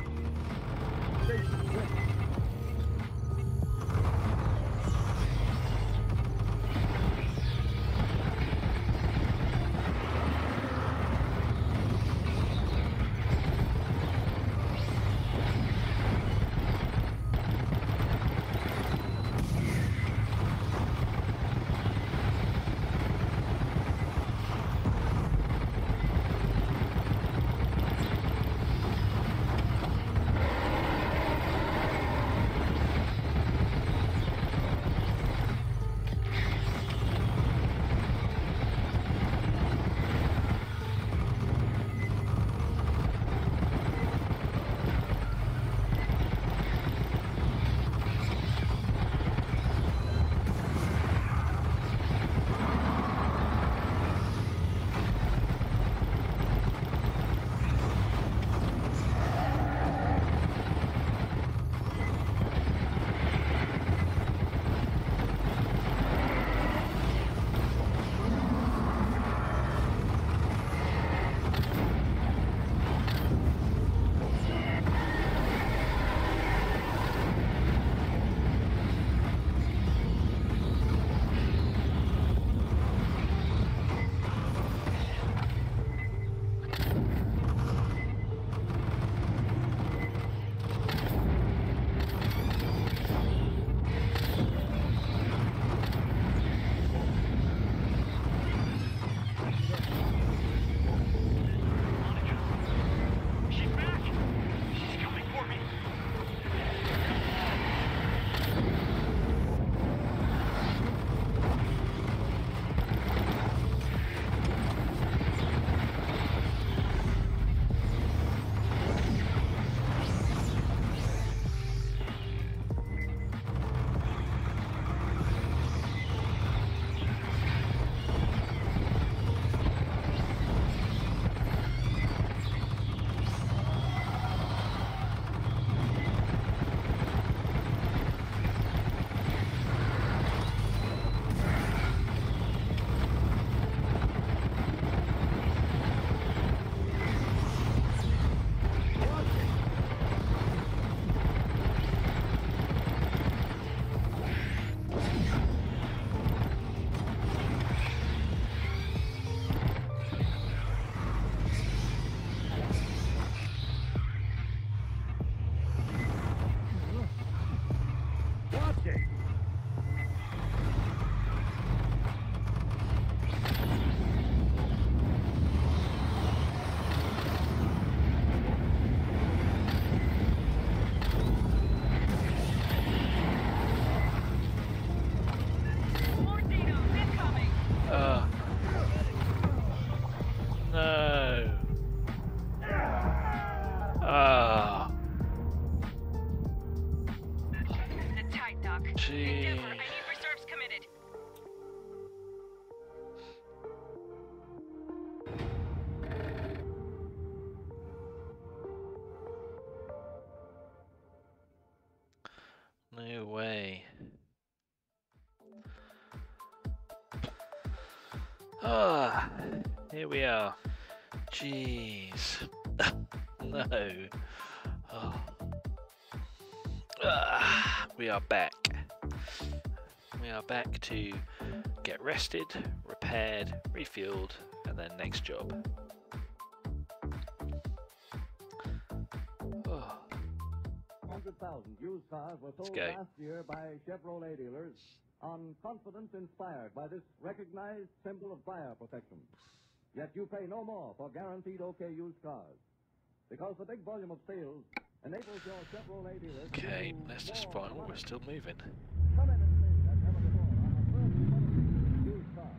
She's back! She's coming for me! Watch it. Uh. No. Ah. Sit tight, Doc. Jeez. Endeavor, I need reserves committed. No way. Ah, here we are. Jeez. No. Oh. Ah, we are back. We are back to get rested, repaired, refueled, and then next job. Oh. one hundred thousand used cars were sold go. last year by Chevrolet dealers on confidence inspired by this recognized symbol of fire protection. Yet you pay no more for guaranteed OK used cars, because the big volume of sales enables your Chevrolet dealers Okay, to let's just more find. Oh, we're still moving. Come in and see, as ever before, on our first quality used car.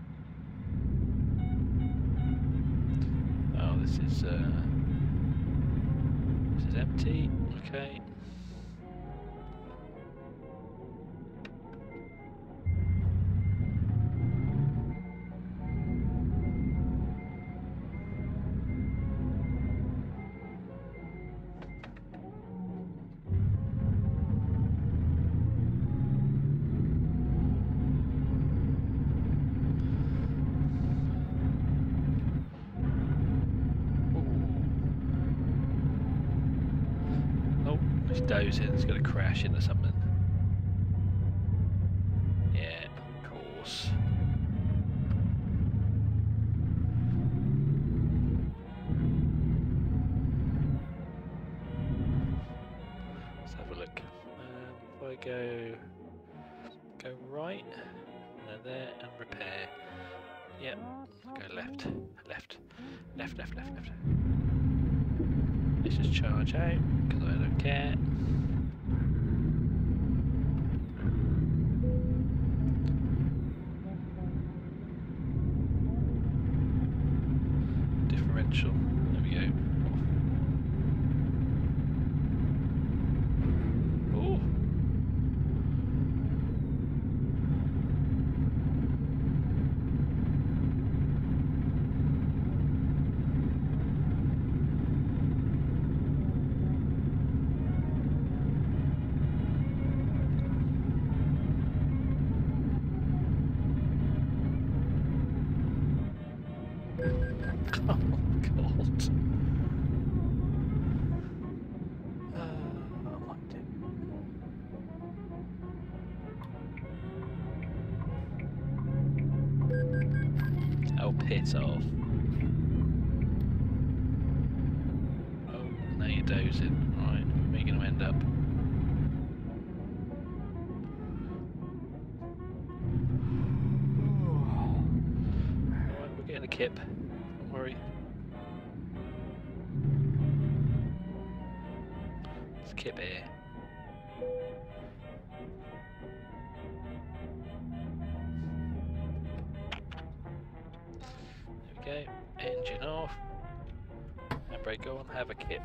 Oh, this is uh, this is empty. Okay. Dozing, it's going to crash into something. Yeah, of course. Let's have a look. Um, if I go, go right, and there, and repair. Yep, go left, left, left, left, left, left. Let's just charge out, because I don't care. Differential, there we go. Oh! Piss off. Oh, now you're dozing. Right, where are you going to end up? Alright, we're getting a kip. Don't worry. It's kip here. Okay, engine off, handbrake on, have a kip.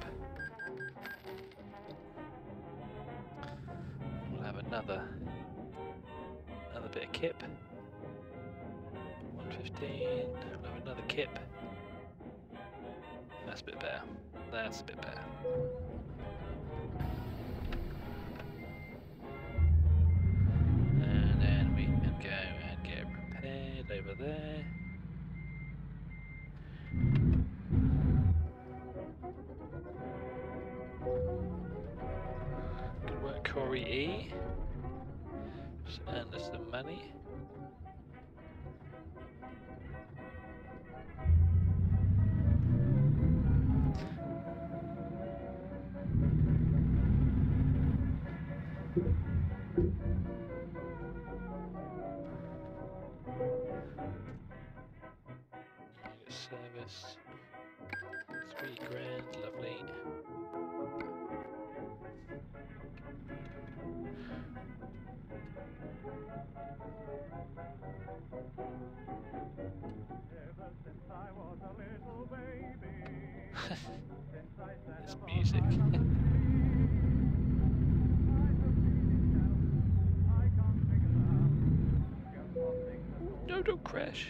We'll have another, another bit of kip. one fifteen, we'll have another kip. That's a bit better, that's a bit better. And then we can go and get repaired over there. Good work, Corey E. Just earned us some money. Service. Three grand, lovely. Ever since I was a little baby, since I sat It's upon music. my mother's knee, I have been down, I can't figure out just one thing that's No, don't crash.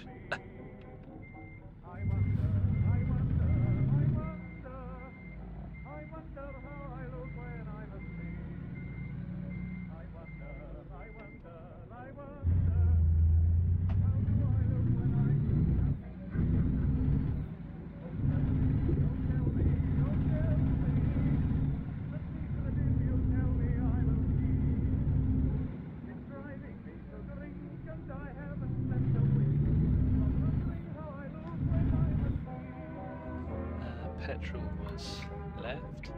I wonder, I wonder, I wonder, I wonder how I look when I'm asleep. I wonder, I wonder, I wonder, how do I look when I'm don't tell me, don't tell me, the secret if you tell me I will keep. It's driving me to drink and I haven't slept a wink. I'm wondering how I look when I'm asleep. Uh, petrol was left.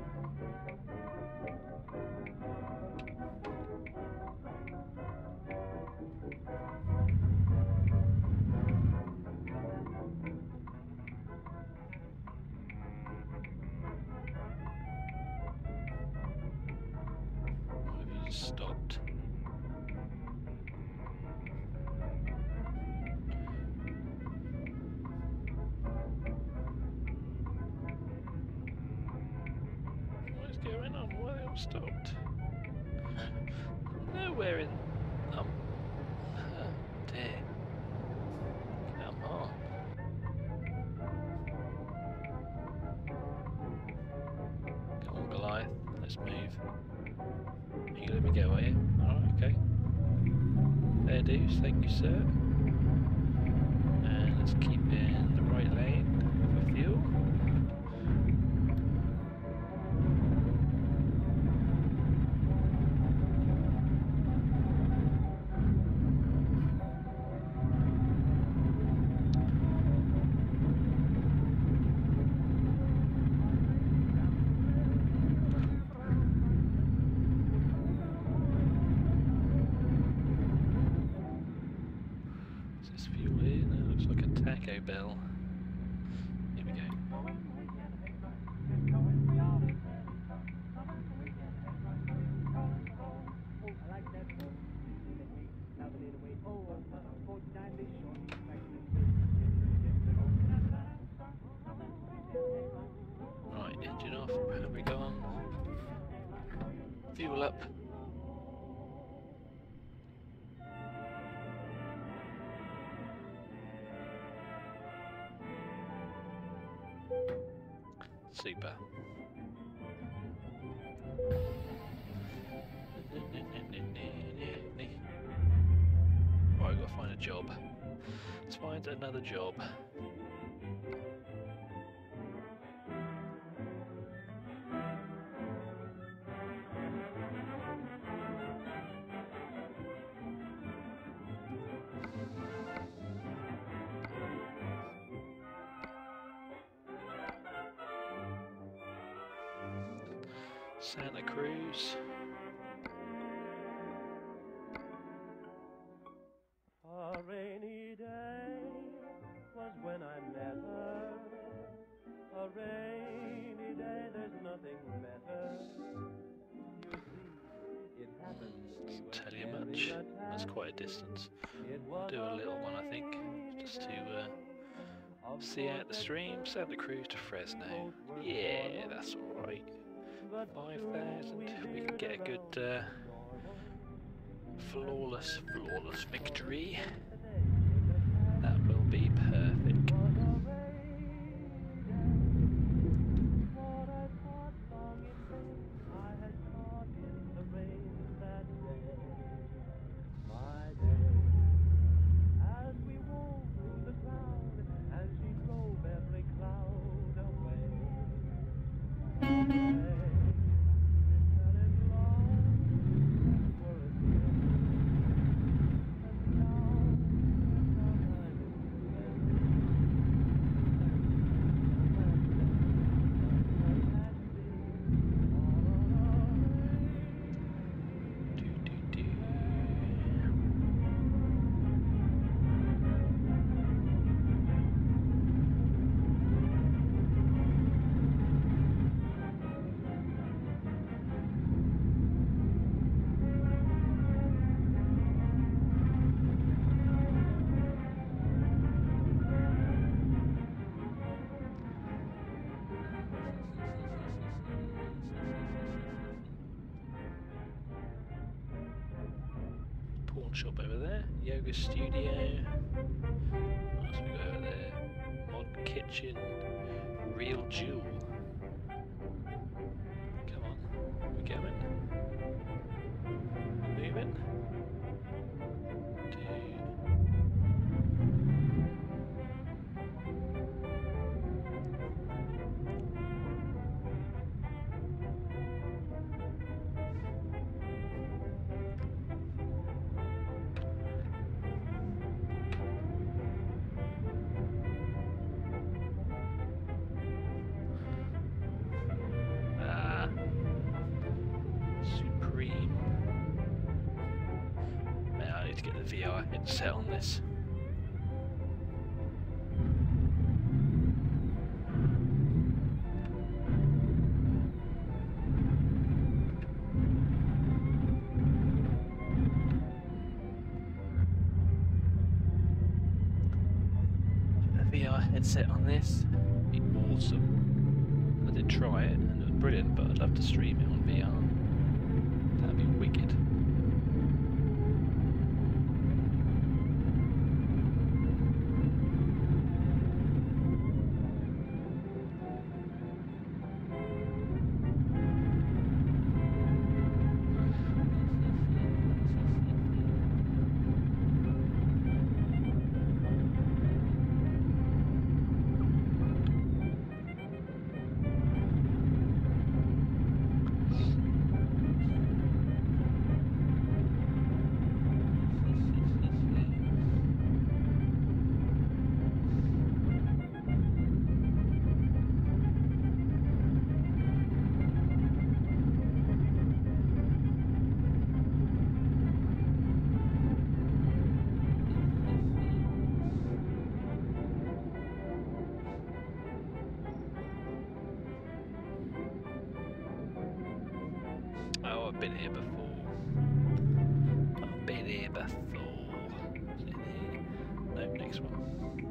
stopped. Nowhere in. Um. Oh dear. Come on. Come on, Goliath. Let's move. You let me go, are you? Alright, okay. Fair dues, thank you, sir. And let's keep in the right lane for fuel. Is this fuel here? No, it looks like a Taco Bell. Here we go. Right, engine off. Here we go on. Fuel up. Super. Right, we've got to find a job. Let's find another job. Santa Cruz. A rainy day was when I met her. A rainy day, there's nothing better. You see, it happened. Doesn't tell you much. That's quite a distance. We'll do a little one, I think, just to uh, see out the stream. Santa Cruz to Fresno. Yeah, that's alright. five thousand. We can get a good, uh, flawless, flawless victory. That will be perfect. Shop over there, yoga studio. What else we got over there? Mod kitchen, real jewel. Come on, we're going. Moving. Two. V R headset on this. A V R headset on this would be awesome. I did try it and it was brilliant, but I'd love to stream it on V R. That'd be wicked. Oh, I've been here before. I've been here before. Is it here? No, next one.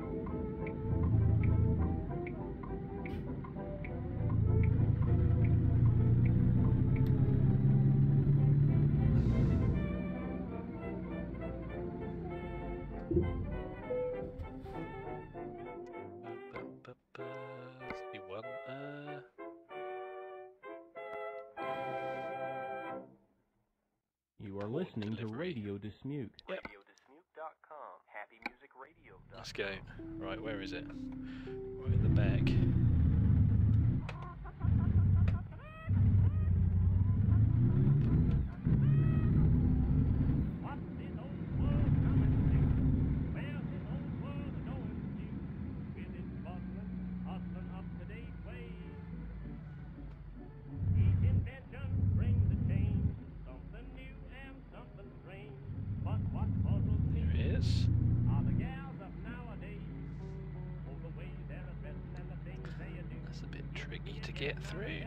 You won. Uh, You are listening to Radio Dismute. Yep. radio dismute dot com. Happy Music Radio. let's go. Right, where is it? Right in the back. What's this old world coming to? Where's this old world going to? With its bustling, hustling, up-to-date ways. Each invention brings a change, something new and something strange. But what puzzles me There it is. are the gals of nowadays. Oh, the way they're dressed and the things they do. That's a bit tricky to get through.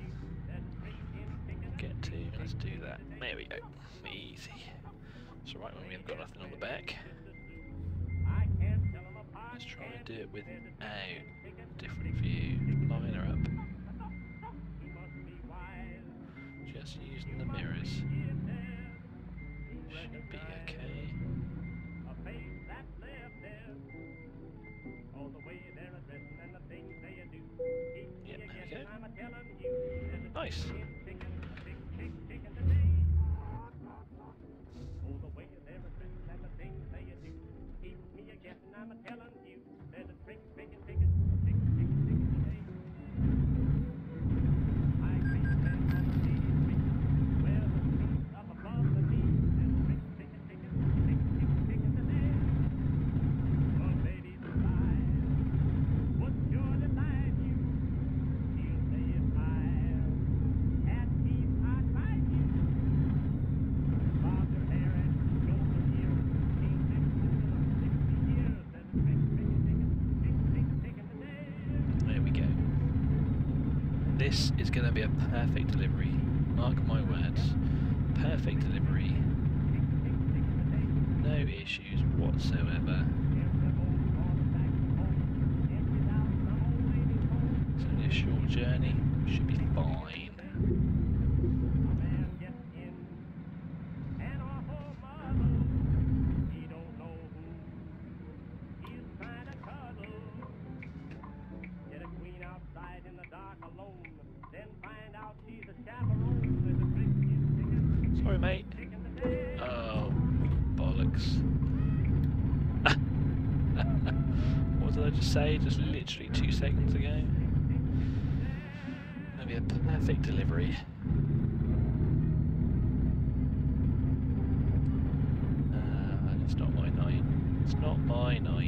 Get to. Let's do that. There we go. Easy. It's alright when we've got nothing on the back. I can't tell them apart. Let's try and do it without a different view. Line her up. He must be wise. Just using the mirrors. Should be okay. A face that's left there. All the way they're addressing and the things they do. Keep Yep, me there we again, go. I'm a telling you. There's a Nice. chicken, chicken, chick, chick, chicken today. Oh, the way they're addressing and the things they do. Keep me a guessing, I'm a telling you. There's a trick, chicken, chicken, chick, chick, chicken today. I can't stand on the ladies' feet. Where the feet up above the knees. There's a trick, chicken, chicken, chick, chick, chicken today. Oh, ladies alive, what sure delight you? He'll say it's high. At peace I fight you. Bob your hair and shoulder here. Keep it until sixty years. There's a trick, chicken, chicken, chick, chick, chicken today. There we go. This is going to be a perfect delivery. Mark my words. Perfect delivery. No issues whatsoever. It's only a short journey. Should be fine. Sorry, mate. Oh, bollocks. What did I just say? Just literally two seconds ago. Gonna be a perfect delivery. Uh, it's not my night. It's not my night.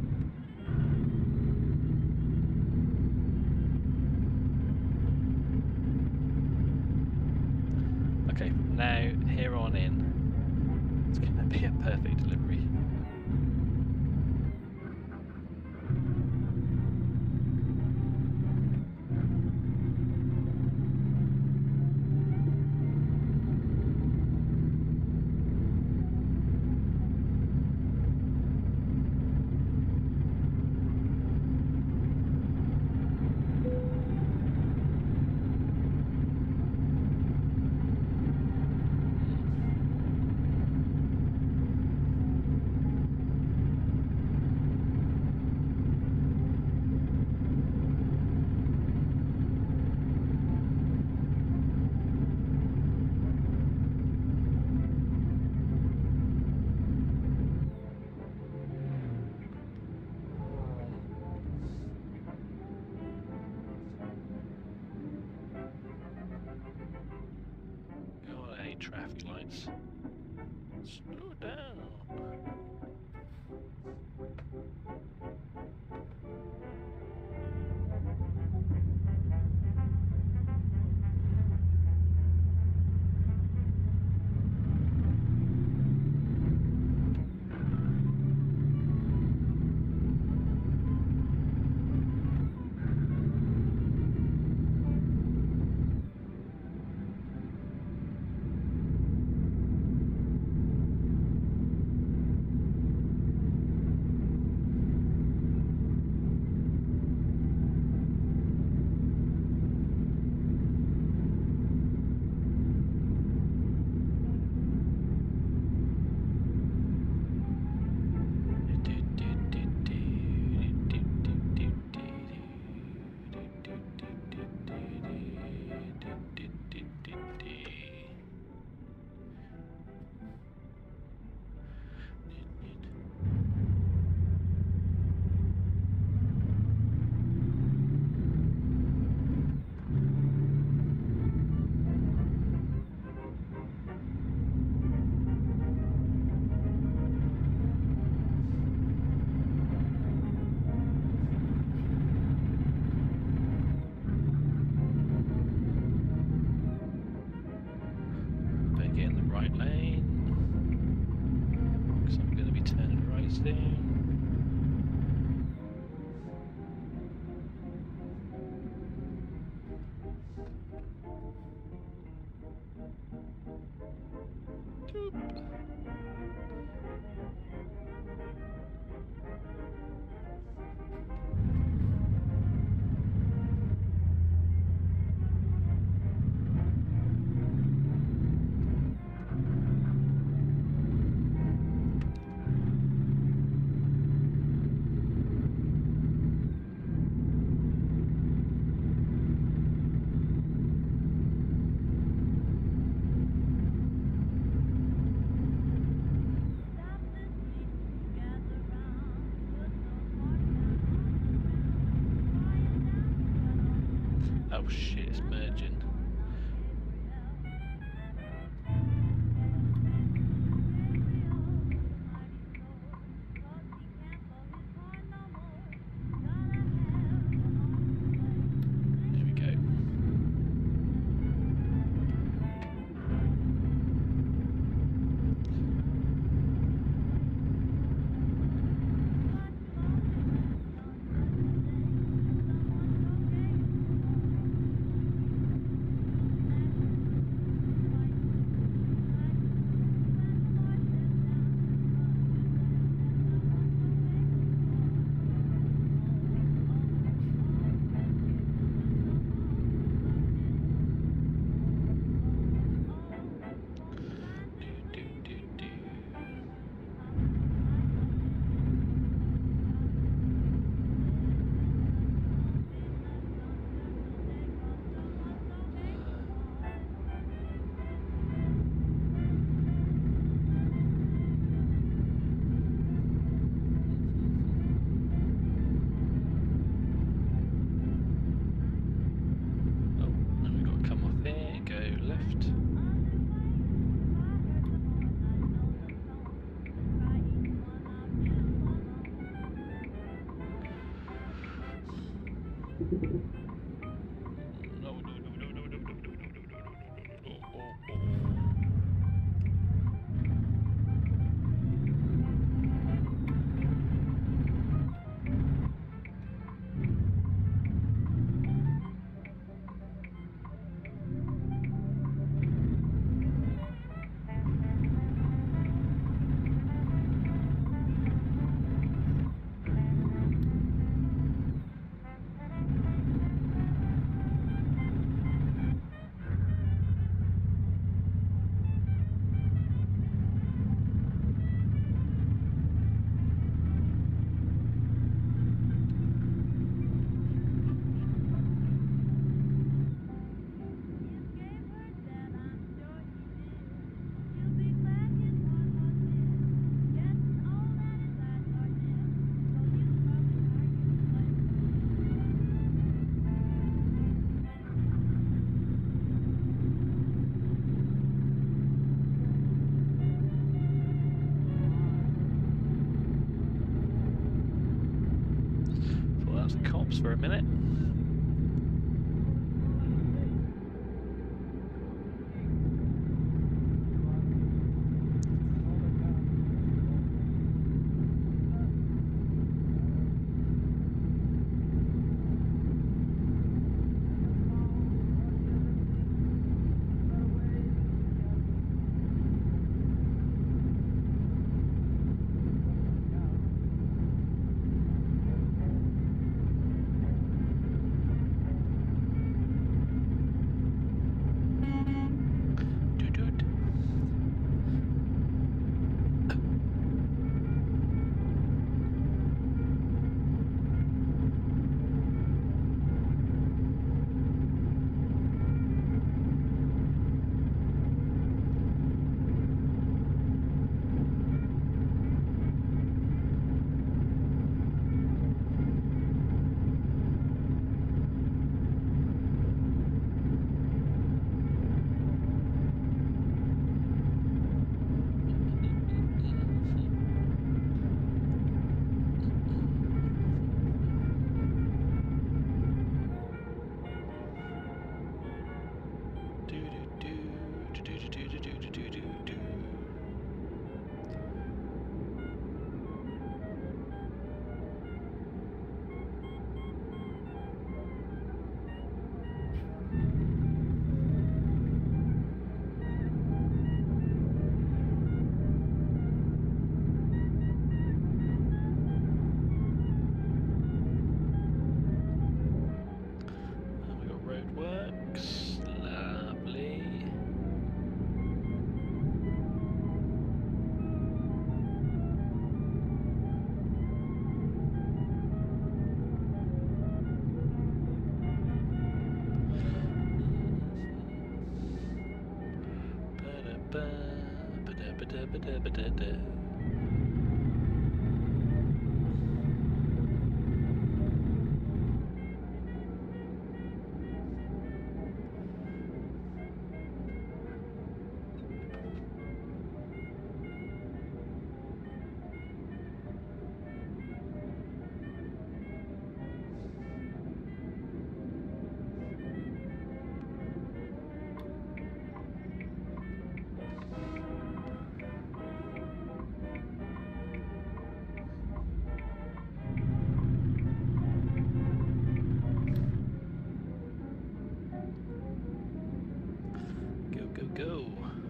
Okay, from now, here on in, it's going to be a perfect delivery. traffic lights. Slow down. Oh shit, it's merging. There we go. jobs for a minute. Ba-da-ba-da-ba-da-ba-da. Go, go, go.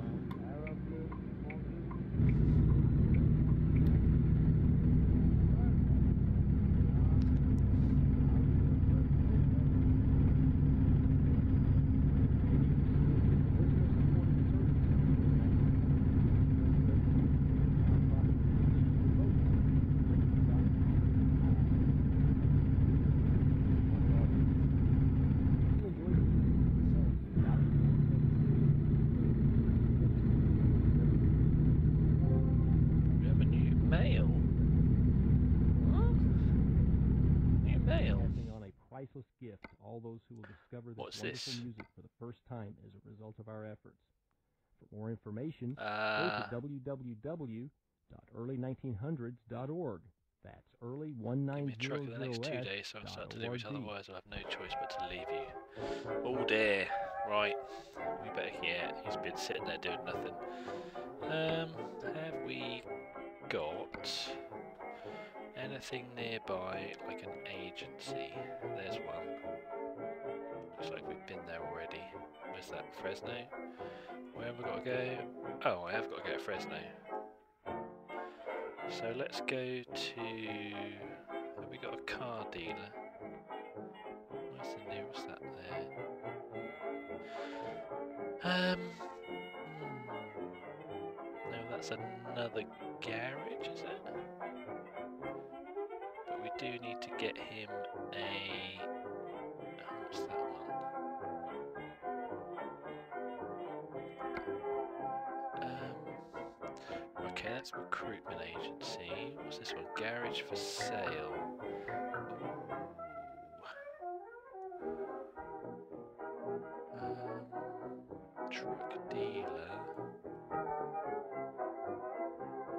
We have a new mail. Huh? New mail. Passing on a priceless gift to all those who will discover this What's wonderful this? music for the first time as a result of our efforts. For more information, go Uh, to w w w dot early nineteen hundreds dot org. That's early one give me nine a truck zero in the next two zero days so I can start to do it, S otherwise I'll have no choice but to leave you. Oh dear. Right. We better, yeah, he's been sitting there doing nothing. Um, have we got anything nearby, like an agency? There's one. Looks like we've been there already. Where's that? Fresno? Where have we got to go? Oh, I have got to go to Fresno. So let's go to... Have we got a car dealer? Where's the nearest that there? Um... hmm. No, that's another garage, is it? But we do need to get him a... oh, what's that one? Um, okay, that's recruitment agency. What's this one? Garage for sale. Ooh. Um, truck dealer.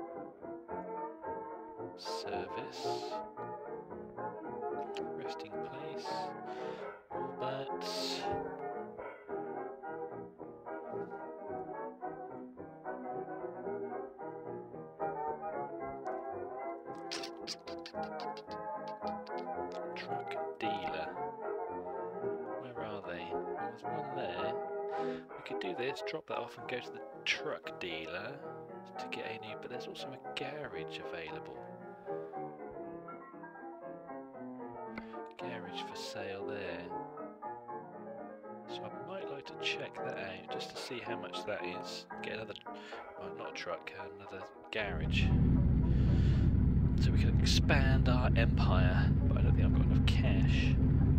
Service. Resting place. nice. But truck dealer. Where are they? There's one there. We could do this, drop that off and go to the truck dealer to get a new, but there's also a garage available. Garage for sale there. So I might like to check that out just to see how much that is. Get another, well, not a truck, another garage. So we can expand our empire, but I don't think I've got enough cash.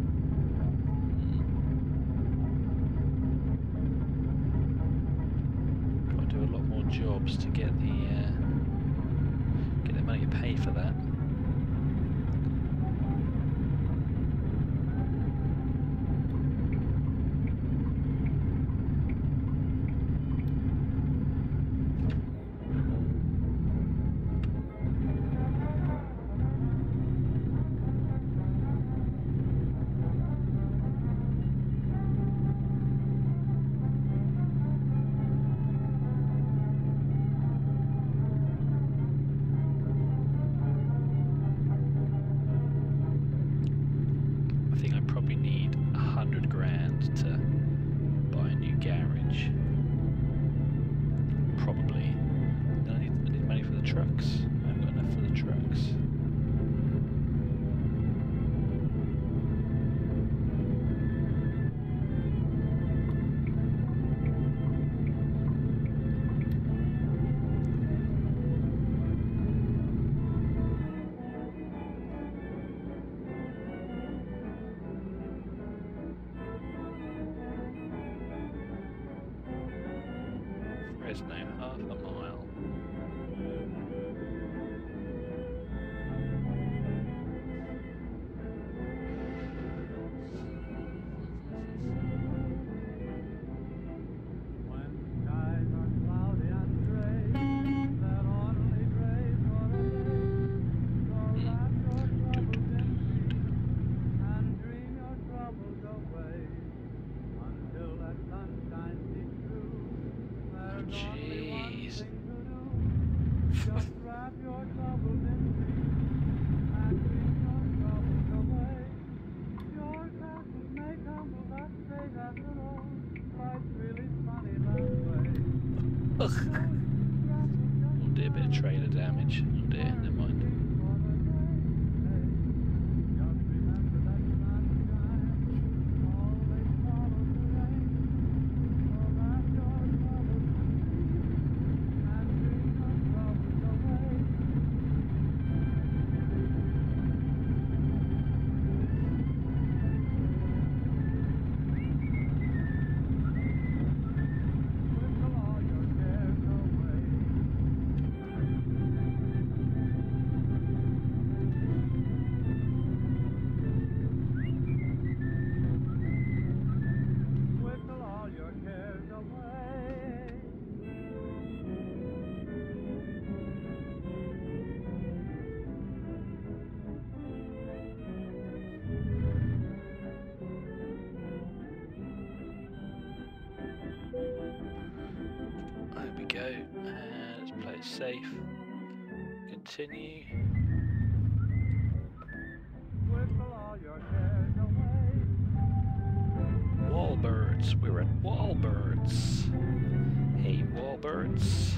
Got to do a lot more jobs to get the uh, get the money to pay for that. Fresno, half a mile. Ugh. Oh dear, bit of trailer damage. Oh dear, never mind. Safe. Continue. Wallbirds. We're at Wallbirds. Hey, Wallbirds.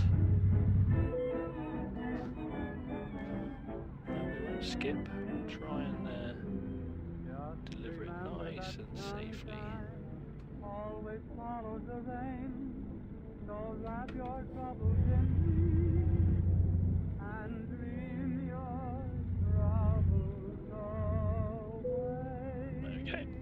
No, we won't skip. Try and uh, deliver it nice and safely. Always follow the rain, so wrap your troubles in. And dream your troubles away. There we go.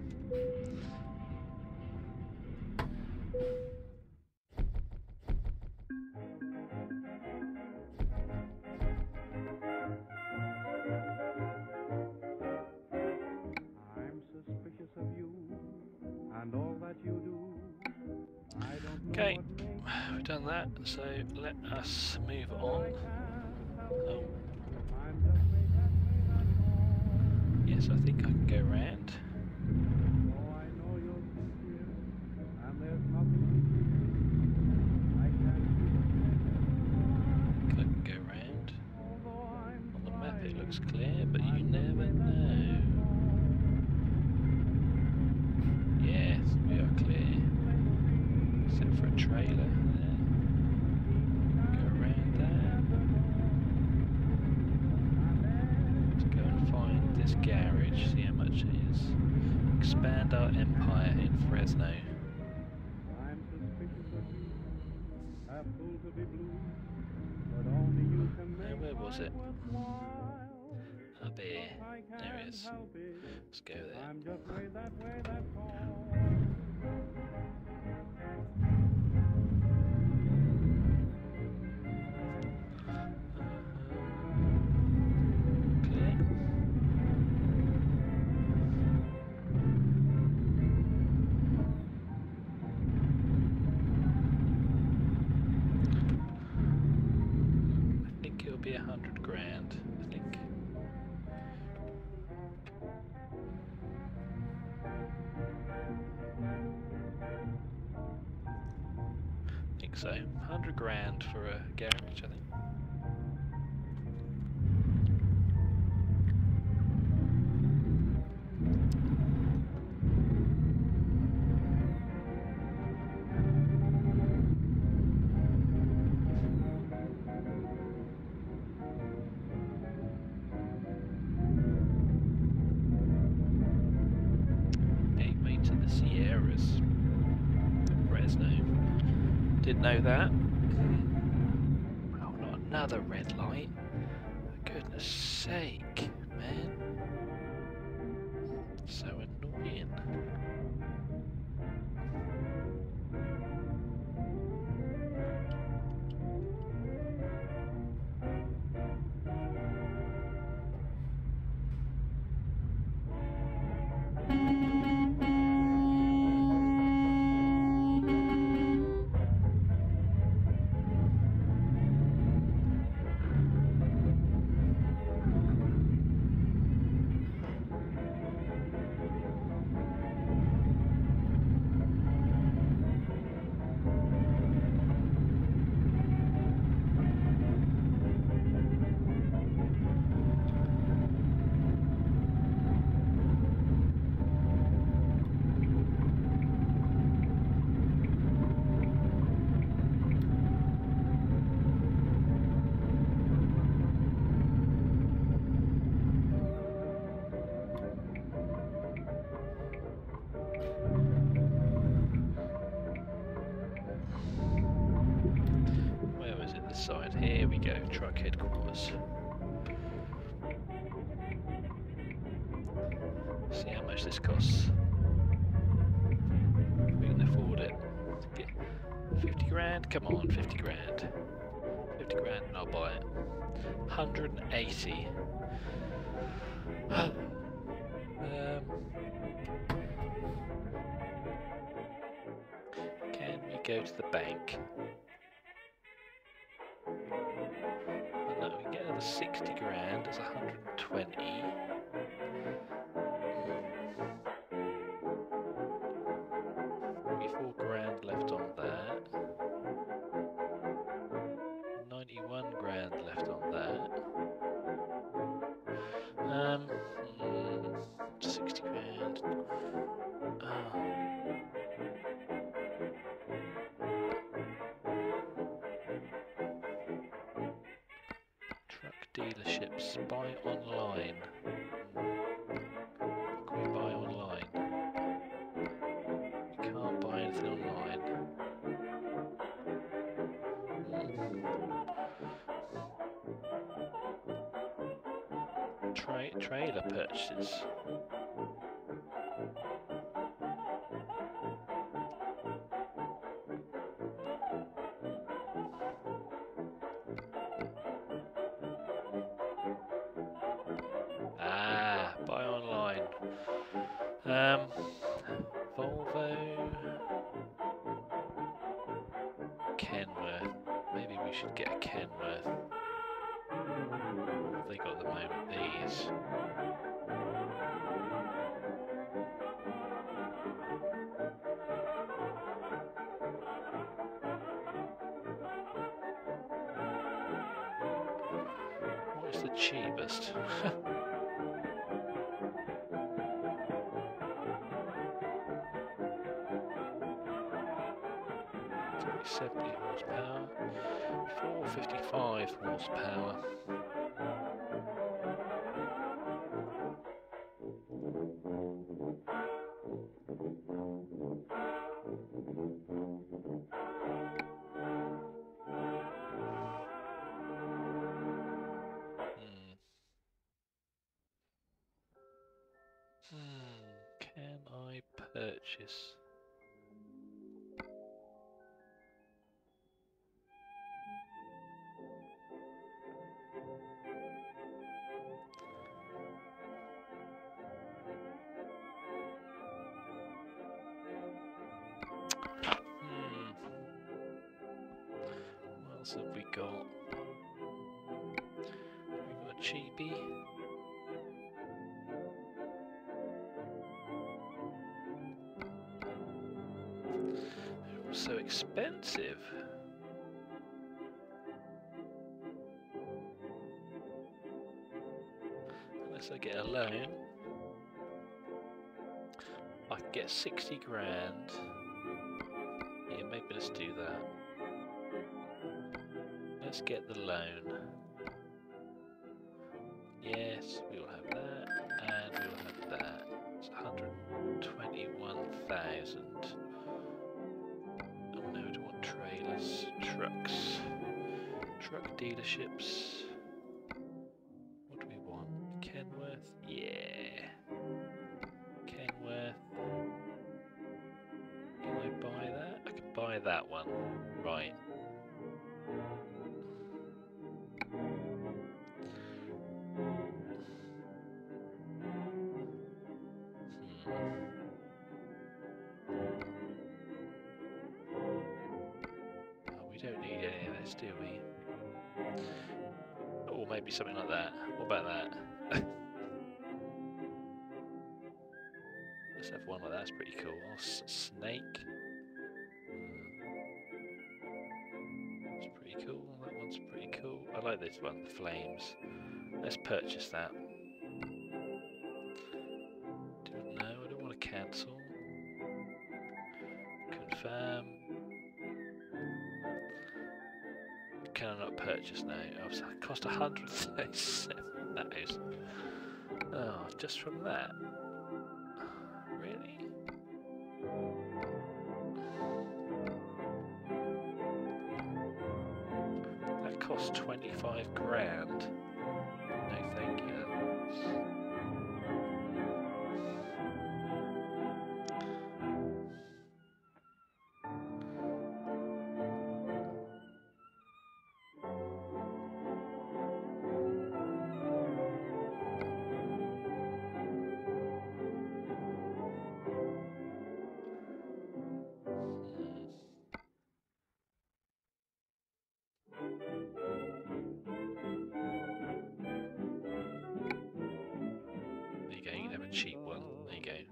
I'm suspicious of you and all that you do. I don't know Okay, what makes we've done that, so let us move on. Oh. Yes, I think I can go around. Oh, I know you're sincere, and there's nothing to fear. I can't Click and go round. although I'm On the map it trying. looks clear, but you I'm just never way that know. Yes, we are clear. Except for a trailer there. Go around there. Let's go and find this garage, see how much it is. Expand our empire in Fresno. I'm suspicious of you, a fool to be blue, but only you can Now, make where was life it? worthwhile. Up here. I There it can't is. help it. Let's go there. I'm just way that way, that's all. Clear. I think it'll be a hundred grand. I think. I think so. Hundred grand for a garage, I think. Gateway to the Sierras. Fresno. Didn't know that. Oh, not another red light. For goodness sake, man. So annoying. Where was it? This side. Here we go. Truck headquarters. See how much this costs. We can afford it. Get fifty grand? Come on, fifty grand. fifty grand and I'll buy it. one hundred eighty. um, can we go to the bank? Oh, no, we can get another sixty grand. That's one hundred twenty. forty-four grand left on that. ninety-one grand left on that. Um, mm, sixty grand. Oh. Truck dealerships. Buy online. What can we buy online? You can't buy anything online. Tra trailer purchases. Ah, buy online. Um, Volvo, Kenworth. Maybe we should get a Kenworth. What have they got at the moment? These. What's the cheapest? seventy horsepower, four fifty-five horsepower. Hmm. Hmm. Can I purchase? What else have we got? We've got a cheapie. They're all so expensive. Unless I get a loan, I can get sixty grand. Yeah, maybe let's do that. Let's get the loan. Yes, we will have that, and we will have that. It's one hundred twenty-one thousand. Oh no, I don't want trailers, trucks, truck dealerships. What do we want? Kenworth? Yeah. Kenworth. Can I buy that? I can buy that one. Right. Do we? Or maybe something like that. What about that? Let's have one like that. That's pretty cool. Oh, s snake. It's pretty cool. That one's pretty cool. I like this one. The flames. Let's purchase that. Don't know. I don't want to cancel. Confirm. Can I not purchase now? Oh, so it cost one hundred thirty-seven. That is. Oh, just from that. Really? That cost twenty-five grand. No, thank you. Cheap one. There you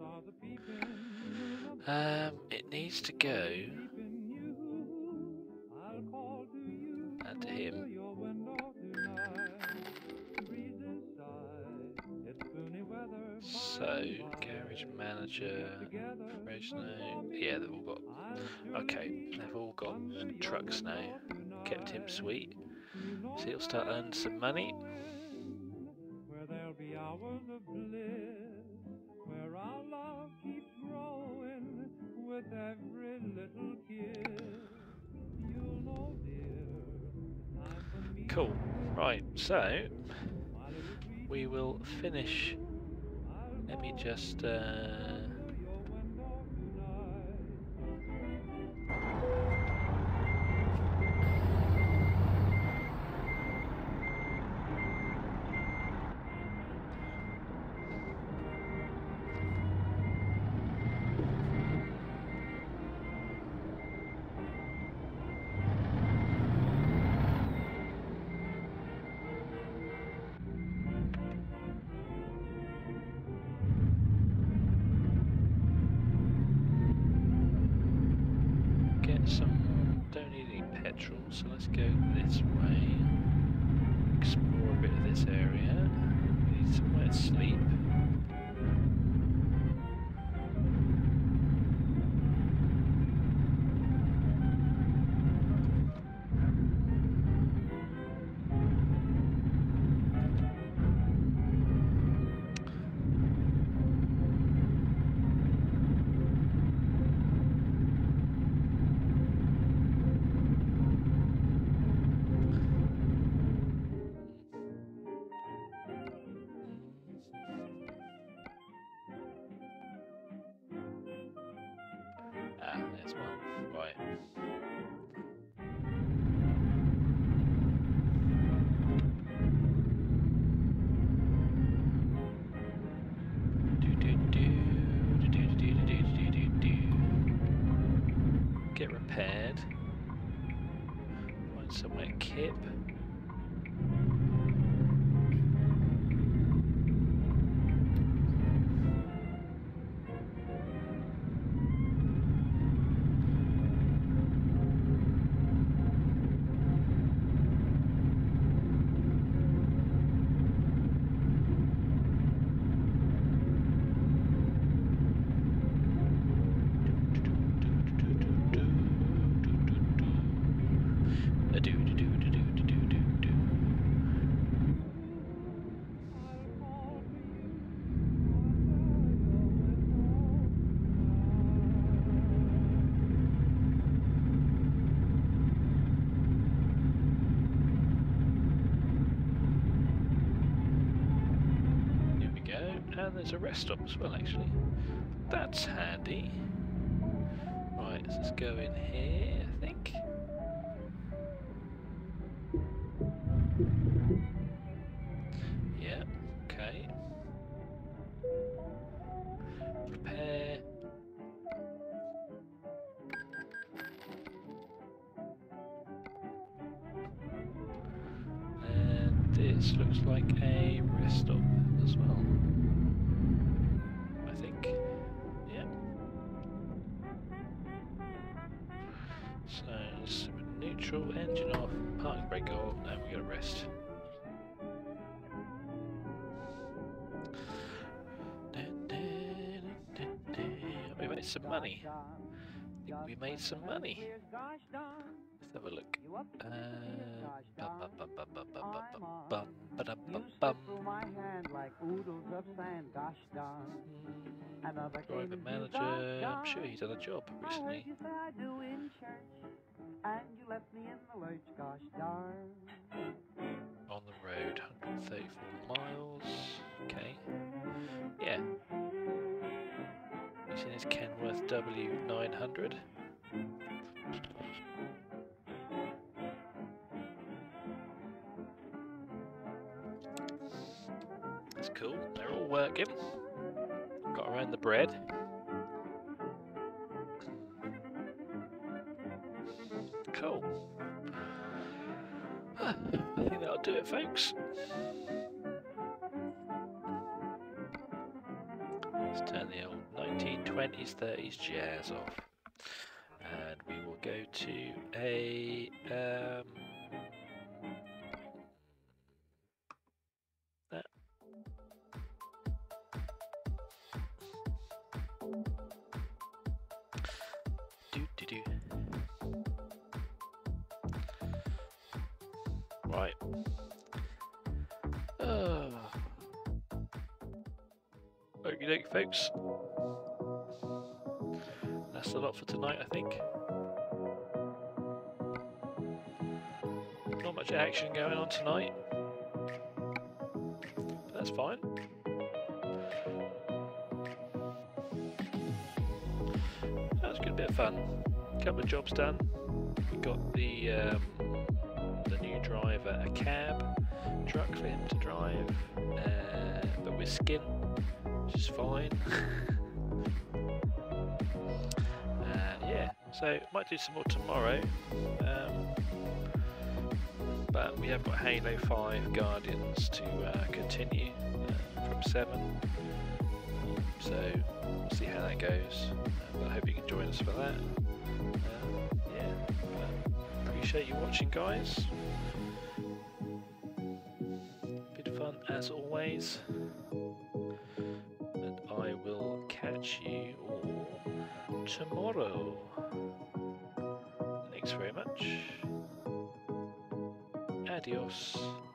go. Um, it needs to go. And to him. So, garage manager, professional. Yeah, they've all got. Okay, they've all got trucks now. Kept him sweet. So he'll start earning some money. Where there'll be hours of bliss, where our love keeps growing with every little kiss. You'll know, dear, time for me. Cool. Right, so we will finish. Let me just uh so let's go this way, explore a bit of this area. Need somewhere to sleep. Ah, there's one. Right. Do, do, do, do, do, do, do, do, do, do. Get repaired. Find somewhere to kip. And there's a rest stop as well, actually. That's handy. Right, let's just go in here, I think. Yeah, okay. Repair. And this looks like a rest stop as well. So, just neutral, engine off, parking brake on, and we gotta rest. We made some money. I think we made some money. Let's have a look. Uh, bum, bum, bum, bum, bum, bum, bum, bum, bum, bum. Driver manager, I'm sure he's done a job recently. On the road, one hundred thirty-four miles. Okay. Yeah. Using his Kenworth W nine hundred. That's cool. They're all working. Got around the bread. Cool. I think that'll do it, folks. Let's turn the old nineteen twenties, thirties jazz off. And we will go to a... Um, that. Do, do, do. Right. Oh. Okie dokie, folks. That's a lot for tonight, I think. Not much action going on tonight. But that's fine. That was a good bit of fun. A couple of jobs done. We got the um, the new driver a cab truck for him to drive, uh, but with skin, which is fine. uh, yeah, so might do some more tomorrow, um, but we have got Halo five Guardians to uh, continue uh, from seven, so we'll see how that goes. Uh, but I hope you can join us for that. Uh, yeah, but appreciate you watching, guys. Bit of as always. And I will catch you all tomorrow. Thanks very much. Adios.